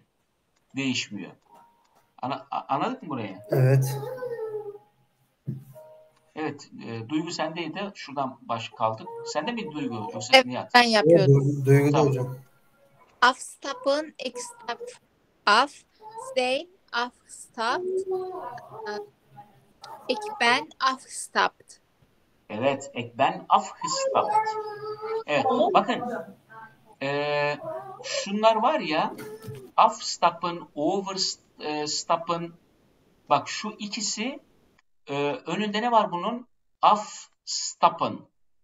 değişmiyor. Anladık mı burayı? Evet. Evet, Duygu sendeydi. Şuradan baş kaldık. Sende miydi Duygu yoksa Evet, Nihat? ben yapıyordum. Duygu'da Tamam. hocam. Afstappen, ik stap af. Steen, afgestapt. Ik ben afgestapt. Evet, ik ben afgestapt. Evet, bakın şunlar var ya, afstappen, overstappen. Bak şu ikisi önünde ne var bunun? Afstappen.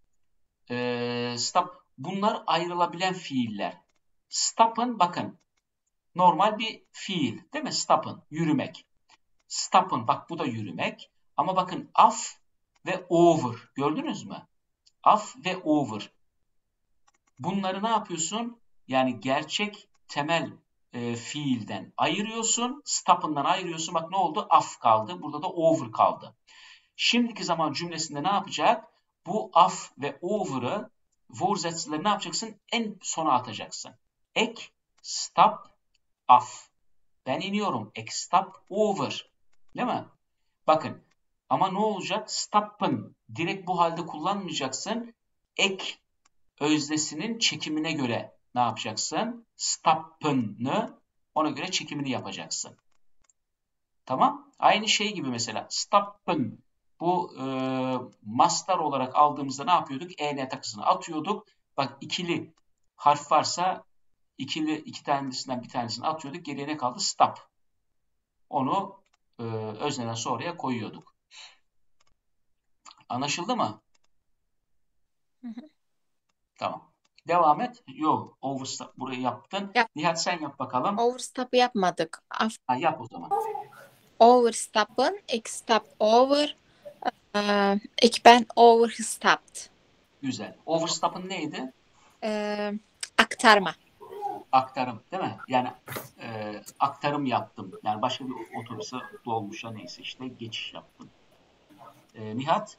Bunlar ayrılabilen fiiller. Stappen bakın normal bir fiil değil mi? Stappen yürümek. Stappen bak bu da yürümek. Ama bakın af ve over gördünüz mü? Af ve over. Bunları ne yapıyorsun? Yani gerçek temel fiilden ayırıyorsun. Stappen'dan ayırıyorsun. Bak ne oldu? Af kaldı. Burada da over kaldı. Şimdiki zaman cümlesinde ne yapacak? Bu af ve over'ı Vorsätzleri ne yapacaksın? En sona atacaksın. Ek, stop, af. Ben iniyorum. Ek, stop, over. Değil mi? Bakın. Ama ne olacak? Stoppen. Direkt bu halde kullanmayacaksın. Ek öznesinin çekimine göre ne yapacaksın? Stoppen'ı ona göre çekimini yapacaksın. Tamam? Aynı şey gibi mesela. Stoppen. Bu mastar olarak aldığımızda ne yapıyorduk? En takısını atıyorduk. Bak ikili harf varsa iki tanesinden bir tanesini atıyorduk. Geriye ne kaldı? Stop. Onu özneden sonraya koyuyorduk. Anlaşıldı mı? Hı hı. Tamam. Devam et. Yok. Overstop. Burayı yaptın. Yap. Nihat sen yap bakalım. Overstap yapmadık. Yap o zaman. Overstappen, ik stap over. Ik ben overgestapt. Güzel. Overstop'ın neydi? Aktarma. Aktarım değil mi? Yani aktarım yaptım. Yani başka bir otobüse dolmuşa neyse işte geçiş yaptım. Nihat?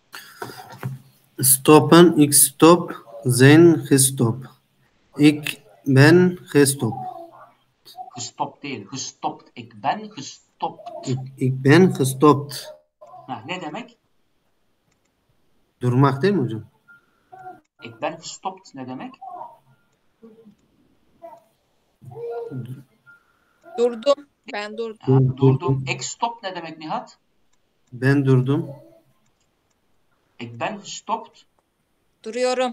Stoppen, ik stop, zijn gestop. Ik ben gestop. Gestop değil. Gestopt. Ik ben gestopt. Ik ben gestopt. Ha, ne demek? Durmak değil mi hocam? Ik ben gestopt ne demek? Durdum. Ben durdum. Ha, durdum. Ik stop ne demek Nihat? Ben durdum. Ik ben gestopt. Duruyorum.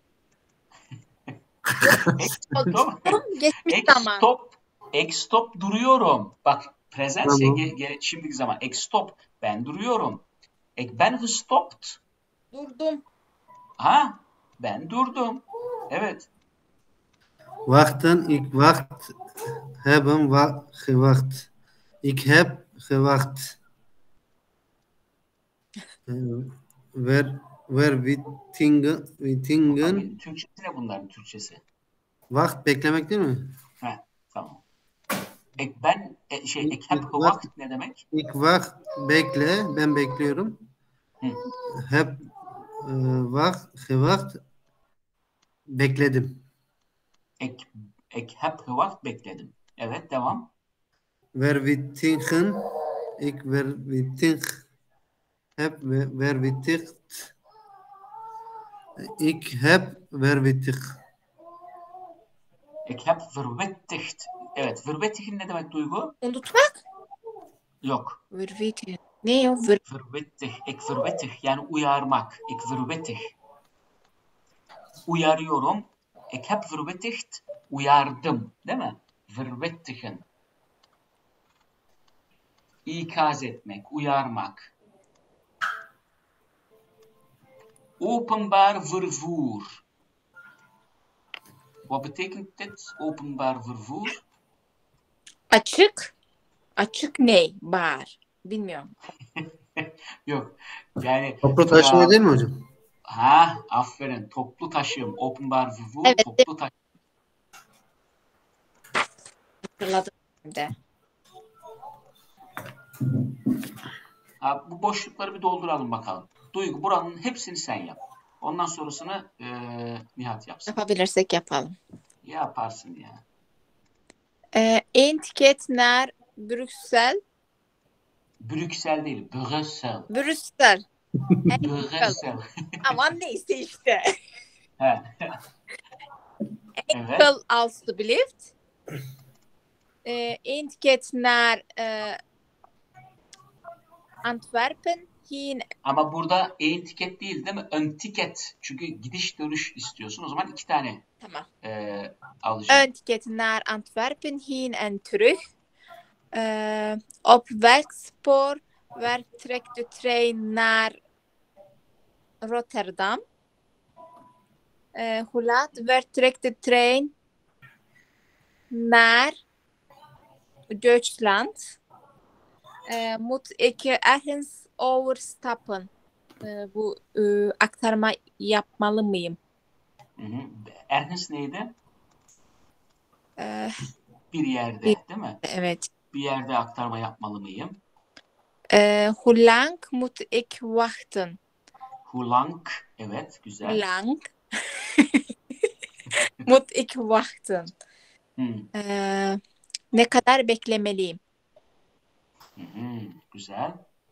Stop. Geçmiş zaman. Ek stop duruyorum. Bak presens Tamam. şimdiki zaman. Ek stop. Ben duruyorum. Ik ben gestopt. Durdum. Ha, ben durdum. Evet. Wachten, ik wacht. Hebben gewacht. Ik heb gewacht. Witingen. Bakalım, Türkçesi ne bunların Türkçesi? Wacht beklemek değil mi? He, tamam. Ik heb gewacht ne demek? Ik wacht, bekle. Ben bekliyorum. Hı. Heb gewacht. Bekledim. Ik heb gewacht, bekledim. Evet, devam. Verwittigen. Ik verwittig. Heb verwittigd. Ik heb verwittigd. Ik heb verwittigd. Evet, verwittigen ne demek Duygu? Unutmak. Yok. Verwittigen. Ne o? Verwittig. Ik verwittig. Yani uyarmak. Ik verwittig. Uyarıyorum. Ik heb verwittigd. Uyardım. Değil mi? Verwittigen. İkaz etmek, uyarmak. Openbaar vervoer. Wat betekent dit? Openbaar vervoer? Açık. Açık ne? Bar. Bilmiyorum. Yok. Yani Toplu taşıma değil mi hocam? Ha, aferin. Toplu taşım. Openbaar vervoer, Evet. toplu taşım. Hatırladım de. Ha, bu boşlukları bir dolduralım bakalım. Duygu, buranın hepsini sen yap. Ondan sonrasını Nihat yapsın. Yapabilirsek yapalım. Yaparsın ya. Een ticket naar Bruxelles. Brüksel değil, Brüssel. Brüssel. Brüssel. Aman neyse işte. He. Evet. Enkel alstublieft. Een ticket naar Antwerpen heen. Ama burada tiket değil mi? Ön tiket. Çünkü gidiş dönüş istiyorsun. O zaman 2 tane Tamam. alacağım. Een ticket naar Antwerpen heen en terug. Op welk spoor vertrekt de trein naar Rotterdam? Hoe laat vertrekt de trein naar Duitsland? Moet ik ergens overstappen? Bu aktarma yapmalı mıyım? Ergens neydi? Bir yerde, değil mi? Evet. Bir yerde aktarma yapmalı mıyım? Hoe lang moet ik wachten? Hoe lang? Evet, güzel. Hoe lang moet ik wachten? Ne kadar beklemeliyim? Güzel.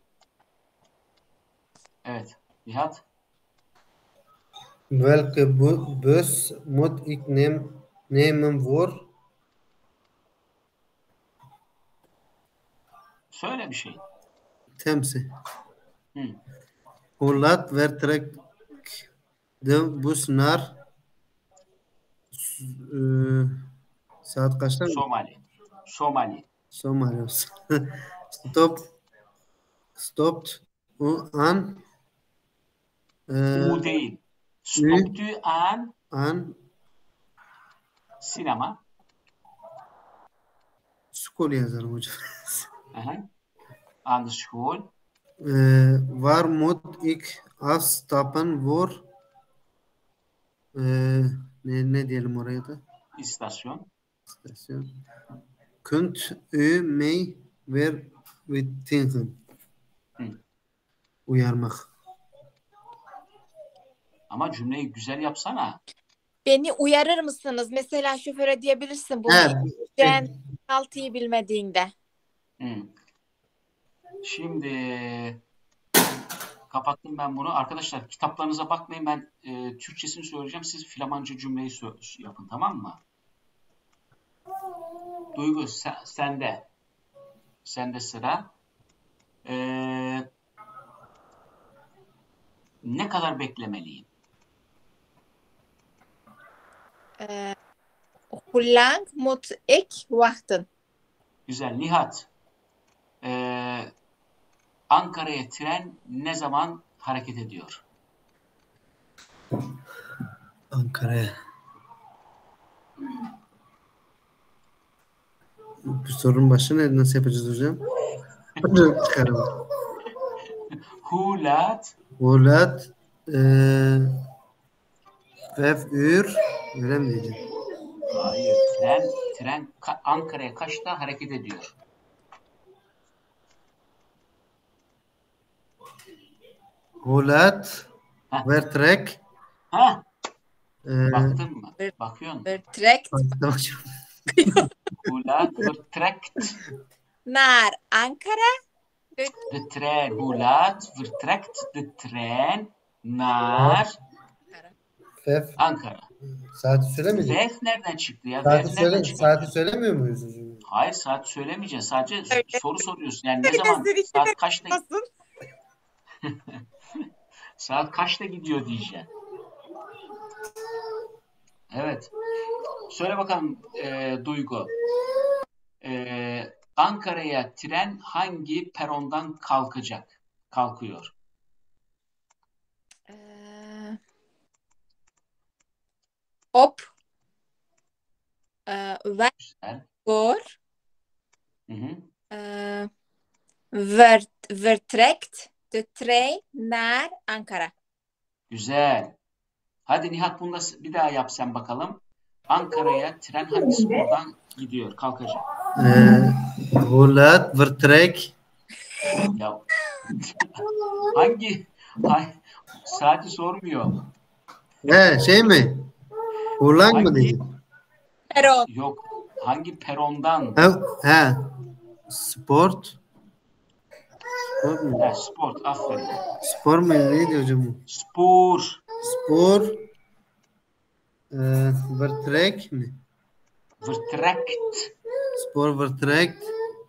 Evet, Nihat. Welke bus moet ik nemen voor? Söyle bir şey. Temsi. Hoe laat vertrekt de bus naar saat kaçta? Somali. Stopt an U değil. Stoptu an sinema. school yazarım hocam. An de school. Waar moet ik afstappen voor? Ne diyelim oraya da? İstasyon. Kunt u mij verwittigen? Uyarmak. Ama cümleyi güzel yapsana. Beni uyarır mısınız? Mesela şoföre diyebilirsin bunu. Evet. Altıyı bilmediğinde. Şimdi kapattım ben bunu. Arkadaşlar kitaplarınıza bakmayın. Ben Türkçesini söyleyeceğim. Siz Flamanca cümleyi yapın, tamam mı? Duygu sende. Sende sıra. Ne kadar beklemeliyim? Hoe lang moet ik wachten? Güzel. Nihat. Ankara'ya tren ne zaman hareket ediyor? Ankara'ya. Bu sorunun başı ne? Nasıl yapacağız hocam? Çıkaralım. Hoe laat? Hoe laat? 5 uur. Öyle mi diyeceğim? Hayır. Tren Ankara'ya kaçta hareket ediyor? Hoe laat vertrekt? Baktın mı? Bakıyor musun? Vertrekt. Hoe laat vertrekt? Naar Ankara. De trein. Hoe laat vertrekt de trein naar Ankara? Saati söylemiyor. Vef nereden çıktı ya? Saati söylemiyor muyuz? Hayır, saat söylemeyeceksin. Sadece soru soruyorsun. Yani ne zaman, saat kaçta saat kaçta gidiyor diyeceksin. Evet. Söyle bakalım Duygu. Ankara'ya tren hangi perondan kalkıyor? Op. Waar vertrekt de trein naar Ankara. Güzel. Hadi Nihat, bunu da bir daha yap sen bakalım. Ankara'ya tren hangi spordan gidiyor, kalkacak? Hoe laat vertrekt? Ya hangi saati sormuyor. Şey mi? Hoe lang mı dedin? Peron. Yok. Hangi perondan? Sport. Spor mu? Ha, sport. Aferin. Spor mu? Neydi hocam o? Spor. Spor. Vertrek mi? Vertrekt. Spor vertrekt.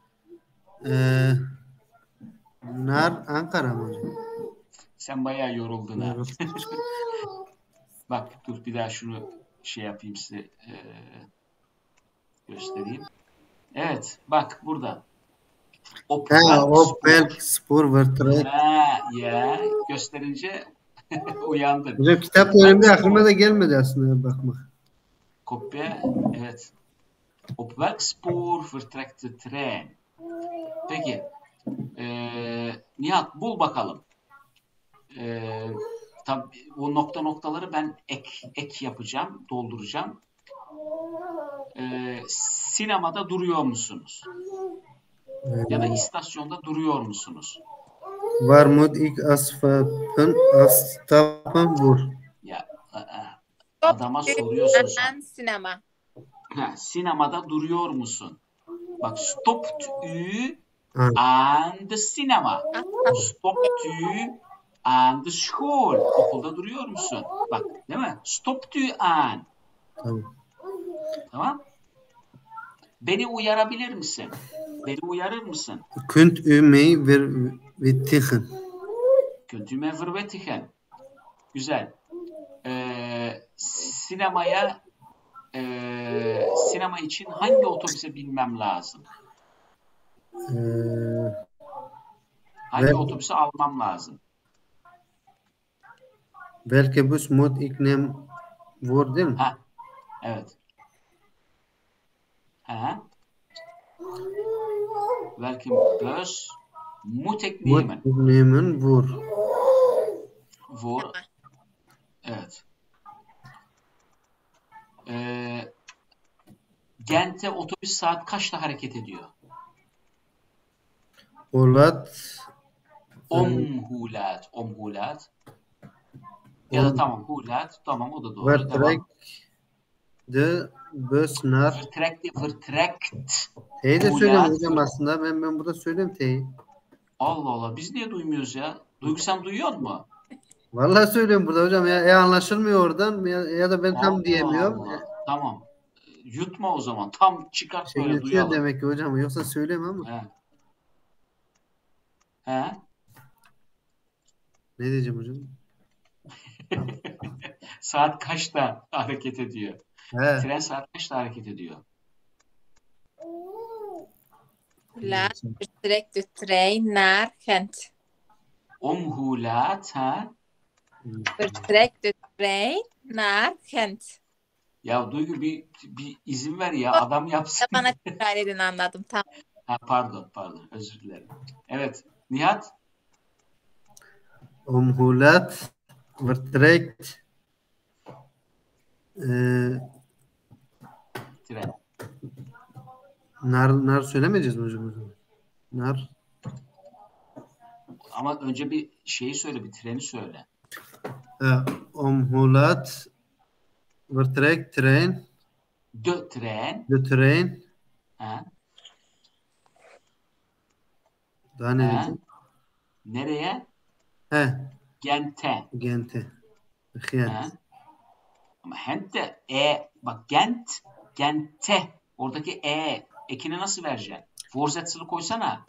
Nar Ankara mı hocam? Sen bayağı yoruldun ha. Yoruldum. Bak dur bir daha şunu şey yapayım size göstereyim. Evet bak burada. Ha, Opel Opel Spor vertrekt. ya gösterince uyandım. Hocam kitap önümde aklıma da gelmedi aslında bakmak. Kopya evet. Op welk spoor vertrekt de trein? Peki. Nihat bul bakalım. Tabii o noktaları ben ek yapacağım, dolduracağım. Sinemada duruyor musunuz? Ya da istasyonda duruyor musunuz? Var mı ilk Astap'ın vur. Ya adama soruyorsun sen. Sinema. Ha, sinemada duruyor musun? Bak stopt u Ha. aan de cinema. Stopt u aan de school. Okulda duruyor musun? Bak değil mi? Stopt u aan. Tamam. Tamam. Beni uyarabilir misin? Beni uyarır mısın? Kunt u mij verwittigen? Kunt u mij verwittigen? Güzel. Sinema için hangi otobüse binmem lazım? Hangi otobüse almam lazım? Welke bus moet ik nemen voor değil mi? Ha, evet. Ha. Welke bus moet ik Moet nemen? ik nemen voor? Voor. Evet. Gent'e otobüs saat kaçta hareket ediyor? Olat. Omhulat. Ya da tamam hulat. Tamam o da doğru. Vertrek Devam. de bus naar. Vertrekt. T'yi de Hulat. söyleyeyim hocam aslında. Ben burada söyleyeyim T'yi. Allah Allah. Biz niye duymuyoruz ya? Duygu sen duyuyor musun? Vallahi söylüyorum burada hocam. Ya anlaşılmıyor oradan ya da ben tam Allah diyemiyorum. Allah. Tamam. Yutma o zaman. Tam çıkart böyle Yutuyor duyalım. demek ki hocam. Yoksa söyleyeyim ama. He. He? Ne diyeceğim hocam? Saat kaçta hareket ediyor? He. Tren saat kaçta hareket ediyor? Laat vertrekt de trein naar Gent. Om hoe laat? Ha? Vertrekt de trein naar Gent. Ya Duygu bir izin ver ya. Adam yapsın. Bana tekrar edin anladım. Tamam. Ha, pardon. Özür dilerim. Evet. Nihat? Om hoe laat vertrekt Tren. nar söylemeyeceğiz mi hocam? Nar. Ama önce bir şeyi söyle. Bir treni söyle. Om hoe laat vertrekt trein? De tren. De trein. Ha? Daha ne Ha? diyeceğim? Nereye? He. Gent'e. Gente. Ha? Gent. Ama Gent'te bak Gent'e oradaki ekini nasıl vereceksin? Vorsätzli koysana.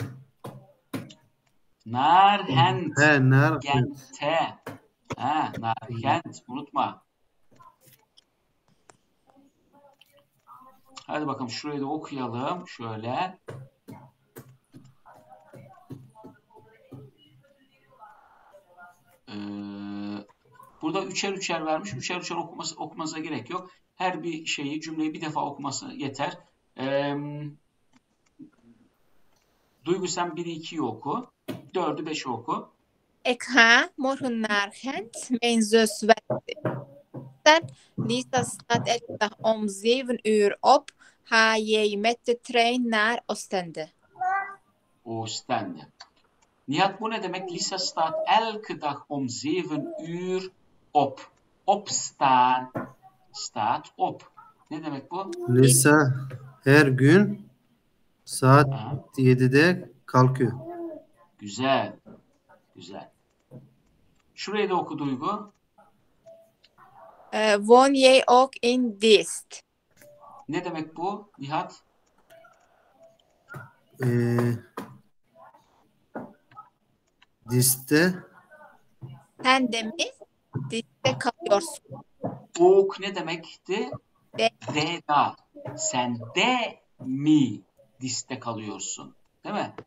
Naar Gent. He, nar. Gent'e. Ha, naar Gent. Unutma. Hadi bakalım şurayı da okuyalım. Şöyle. Burada üçer vermiş. Üçer okumasına gerek yok. Her bir cümleyi bir defa okuması yeter. Duygu sen 1'i 2'yi oku. 4'ü 5'i oku. Ik ga morgen naar Gent. Mijn zus werkt. Lisa staat elke dag om 7 uur op. Ga jij met de trein naar Oostende? Oostende. Nihat bu ne demek? Lisa staat elke dag om 7 uur op. Opstaan. Staat op. Ne demek bu? Lisa her gün saat 7'de kalkıyor. Güzel. Güzel. Şurayı da oku Duygu. Woon jij ook in Diest? Ne demek bu Nihat? Diste Sen de mi Diest'te kalıyorsun? Ook ne demekti? De. Da. Sen de mi Diest'te kalıyorsun? Değil mi?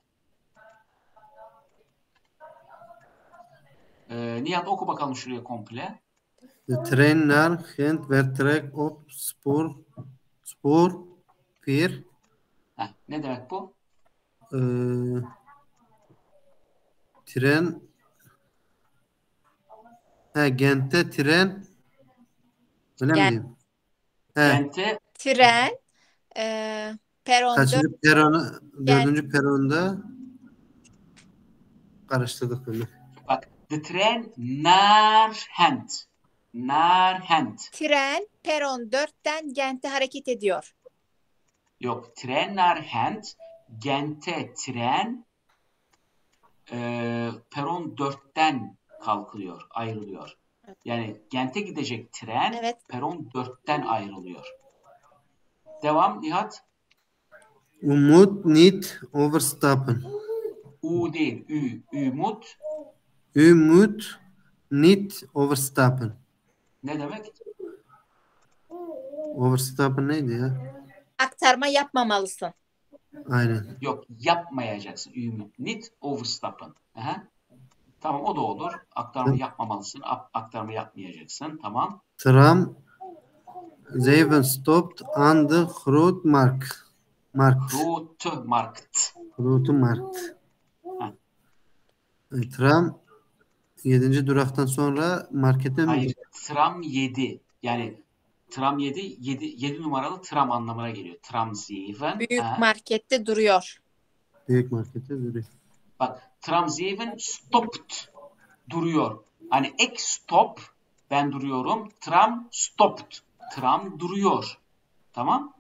Nihat oku bakalım şuraya komple. de trein naar Gent vertrekt op spoor 4. Ne demek bu? Tren Gent'e tren öyle mi Gent. diyeyim? Kente Tren peron 4 Kaçıncı peronu? 4. peronda karıştırdık bunu. bak. De tren naar Gent. Naar Gent. tren peron 4'ten Gent'e hareket ediyor. Yok. Tren naar Gent. Gent'e tren peron 4'ten kalkıyor, ayrılıyor. Yani Gent'e gidecek tren Evet. peron 4'ten ayrılıyor. Devam Nihat. U moet niet overstappen. U değil. Ümut. U moet niet overstappen. Ne demek? Overstappen neydi ya? Aktarma yapmamalısın. Aynen. Yok. Yapmayacaksın. Ümut. Niet overstappen. Aha. Tamam o da olur. Aktarma yapmamalısın. Aktarma yapmayacaksın. Tamam. Tram 7 stopt aan de Grootmarkt. Grotemarkt. Grotemarkt. Ha. Tram 7. duraktan sonra markete mi Hayır. gidiyor? Tram 7. Yani tram 7 numaralı tram anlamına geliyor. Tram 7. Büyük Ha. markette duruyor. Büyük markete duruyor. Bak tram 7 stopped. Duruyor. Hani ek stop. Ben duruyorum. Tram stopped. Tram duruyor. Tamam.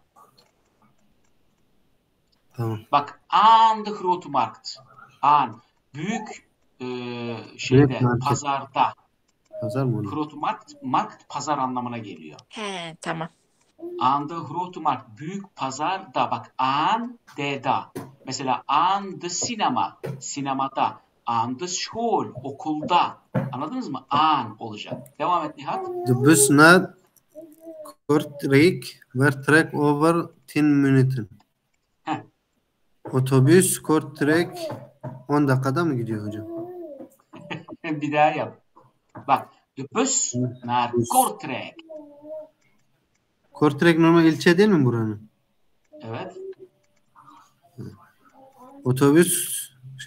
Tamam. Bak aan de Grotemarkt. Aan. Büyük şeyde Büyük market. pazarda. Pazar mı onu? Grotemarkt pazar anlamına geliyor. He, tamam. Aan de Grotemarkt büyük pazarda. Bak aan de da. Mesela aan de sinema. Sinemada. Aan de school. Okulda. Anladınız mı? Aan olacak. Devam et Nihat. De bus naar Kortrijk vertrekt over 10 minuten. Heh. Otobüs Kortrijk 10 dakikada mı gidiyor hocam? Bir daha yap. Bak. De bus naar Kortrijk. Kortrijk normal ilçe değil mi buranın? Evet. Otobüs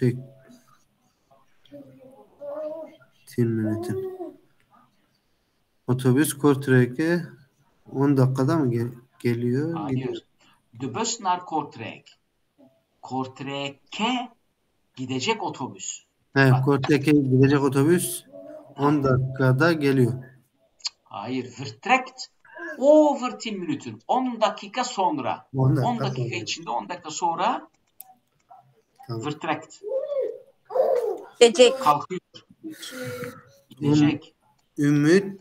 10 minuten. Otobüs Kortrijk'e 10 dakikada mı geliyor? Gidiyor. Hayır. De bus naar Kortrijk. Kortrijk'e gidecek otobüs. He, Kortrijk'e gidecek otobüs 10 dakikada geliyor. Hayır. Vertrekt over 10 minuten. 10 dakika sonra. 10 10 dakika dakika sonra. içinde 10 dakika sonra Tamam. vertrekt. Gidecek. Kalkıyor. Gidecek. Ümit.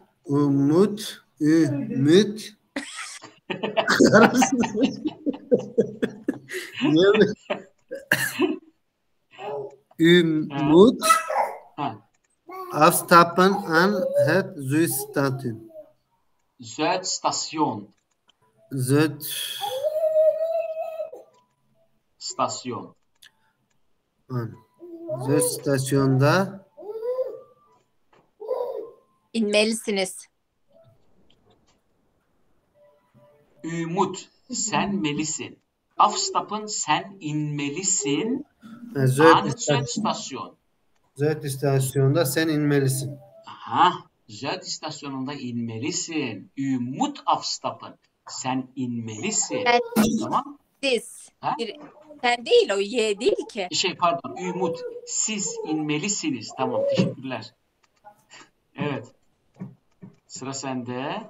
Niye mi? Ümit Ha. afstappen aan het Zuidstation. Zuidstation. Zuid Stasyon. Zuidstationda İnmelisiniz. Ümit. Sen melisin. Afstappen sen inmelisin. Aan het Zuidstation. Zuidistasyonda sen inmelisin. Aha. Zuidistasyonunda inmelisin. Ümit afstappen. Sen inmelisin. Ben- Tamam. Siz. Ha? Sen değil o Y değil ki. Pardon. Ümit. Siz inmelisiniz. Tamam. Teşekkürler. Evet. Sıra sende.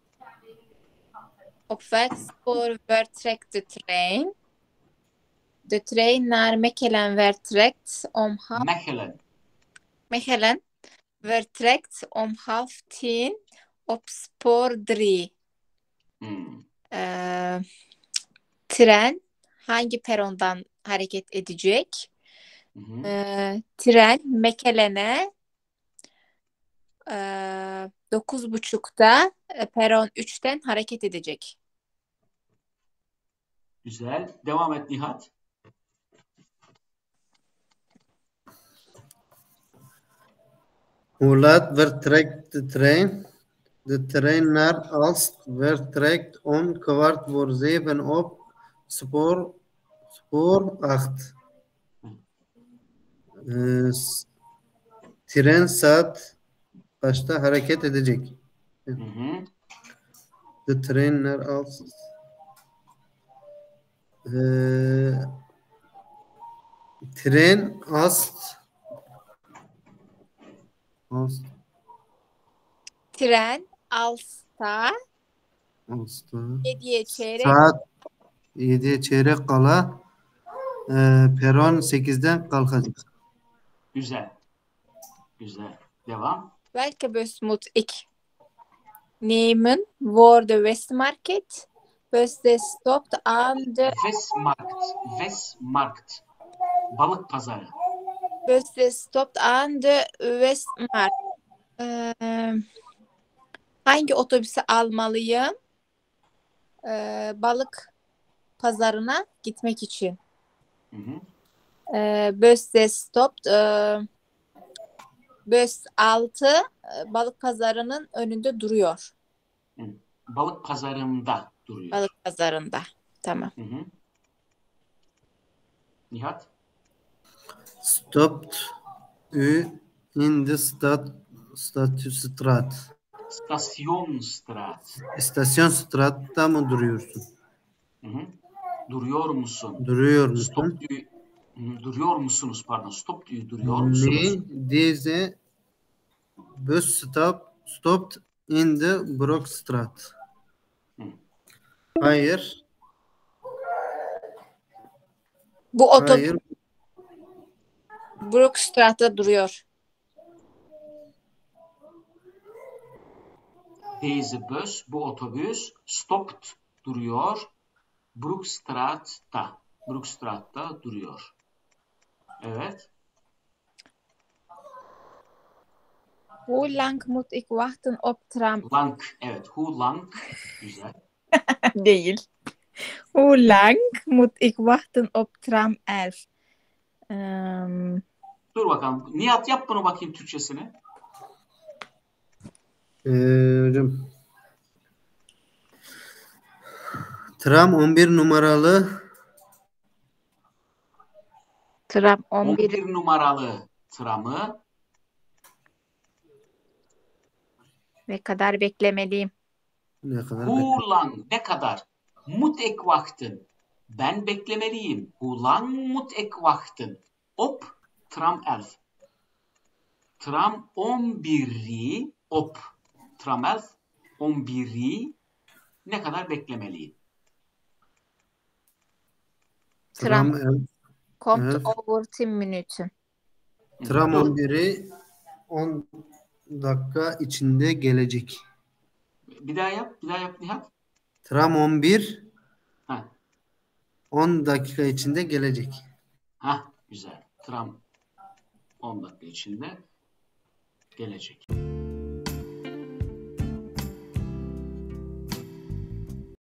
Op welk spoor vertrekt de trein? De trein naar Mechelen vertrekt om Mechelen. Mechelen vertrekt om 9:30 op spoor 3. Hmm. Tren hangi perondan hareket edecek? Hı hı. Tren Mechelen'e 9:30'da peron 3'ten hareket edecek. Güzel. Devam et Nihat. Hoe laat vertrekt de trein? De trein naar Aalst vertrekt om 6:15 op spoor 8. Tren saat kaçta hareket edecek? Hı hı. De trein naar Aalst. Tren Aalst. Tren Aalst'a Aalst'a. 7'ye çeyrek Saat 7'ye çeyrek kala peron 8'den kalkacak. Güzel. Güzel. Devam. Welke bus moet ik nemen voor de Westmarkt? Bus de stopt aan de Westmarkt. Westmarkt. Balık pazarı. bus de stopt aan de Westmarkt. Hangi otobüsü almalıyım? Balık pazarına gitmek için. Hı hı. Bus de stopt bus 6 balık pazarının önünde duruyor. Hı. Balık pazarında duruyor. Balık pazarında. Tamam. Hı hı. Nihat. Stopped in the Stadstraat. Stasyonstraat. İstasyon Strat'ta mı duruyorsun? Hı hı. Duruyor musun? Duruyor musun? Stop diyor. Duruyor musunuz? Pardon. Stop diyor. Duruyor musunuz? Diese bus stopped in the Brockstraat. Hı. Hayır. Bu otobüs Hayır. Brookstraat'ta duruyor. Deze bus, bu otobüs, stopped duruyor. Broekstraat'ta. Broekstraat'ta duruyor. Evet. Hoe lang moet ik wachten op tram? Lang. Evet. Hoe lang? Güzel. Değil. Hoe lang moet ik wachten op tram 11? Dur bakalım. Nihat yap bunu bakayım Türkçesini. Hocam. Tram 11 numaralı Tram 11 11 numaralı tramı ne kadar beklemeliyim? ne kadar Hoe lang? Ne kadar? Moet ik wachten? Ben beklemeliyim. Hoe lang moet ik wachten? Op tram 11. Tram 11'i op. Tram 11 11'i ne kadar beklemeliyim? Tram Komt Evet. over 10 minuten. Tram Dur. 11'i 10 dakika içinde gelecek. Bir daha yap. Bir daha yap Nihat. Tram 11 Ha. 10 dakika içinde gelecek. Ha, güzel. Tram 10 dakika içinde gelecek.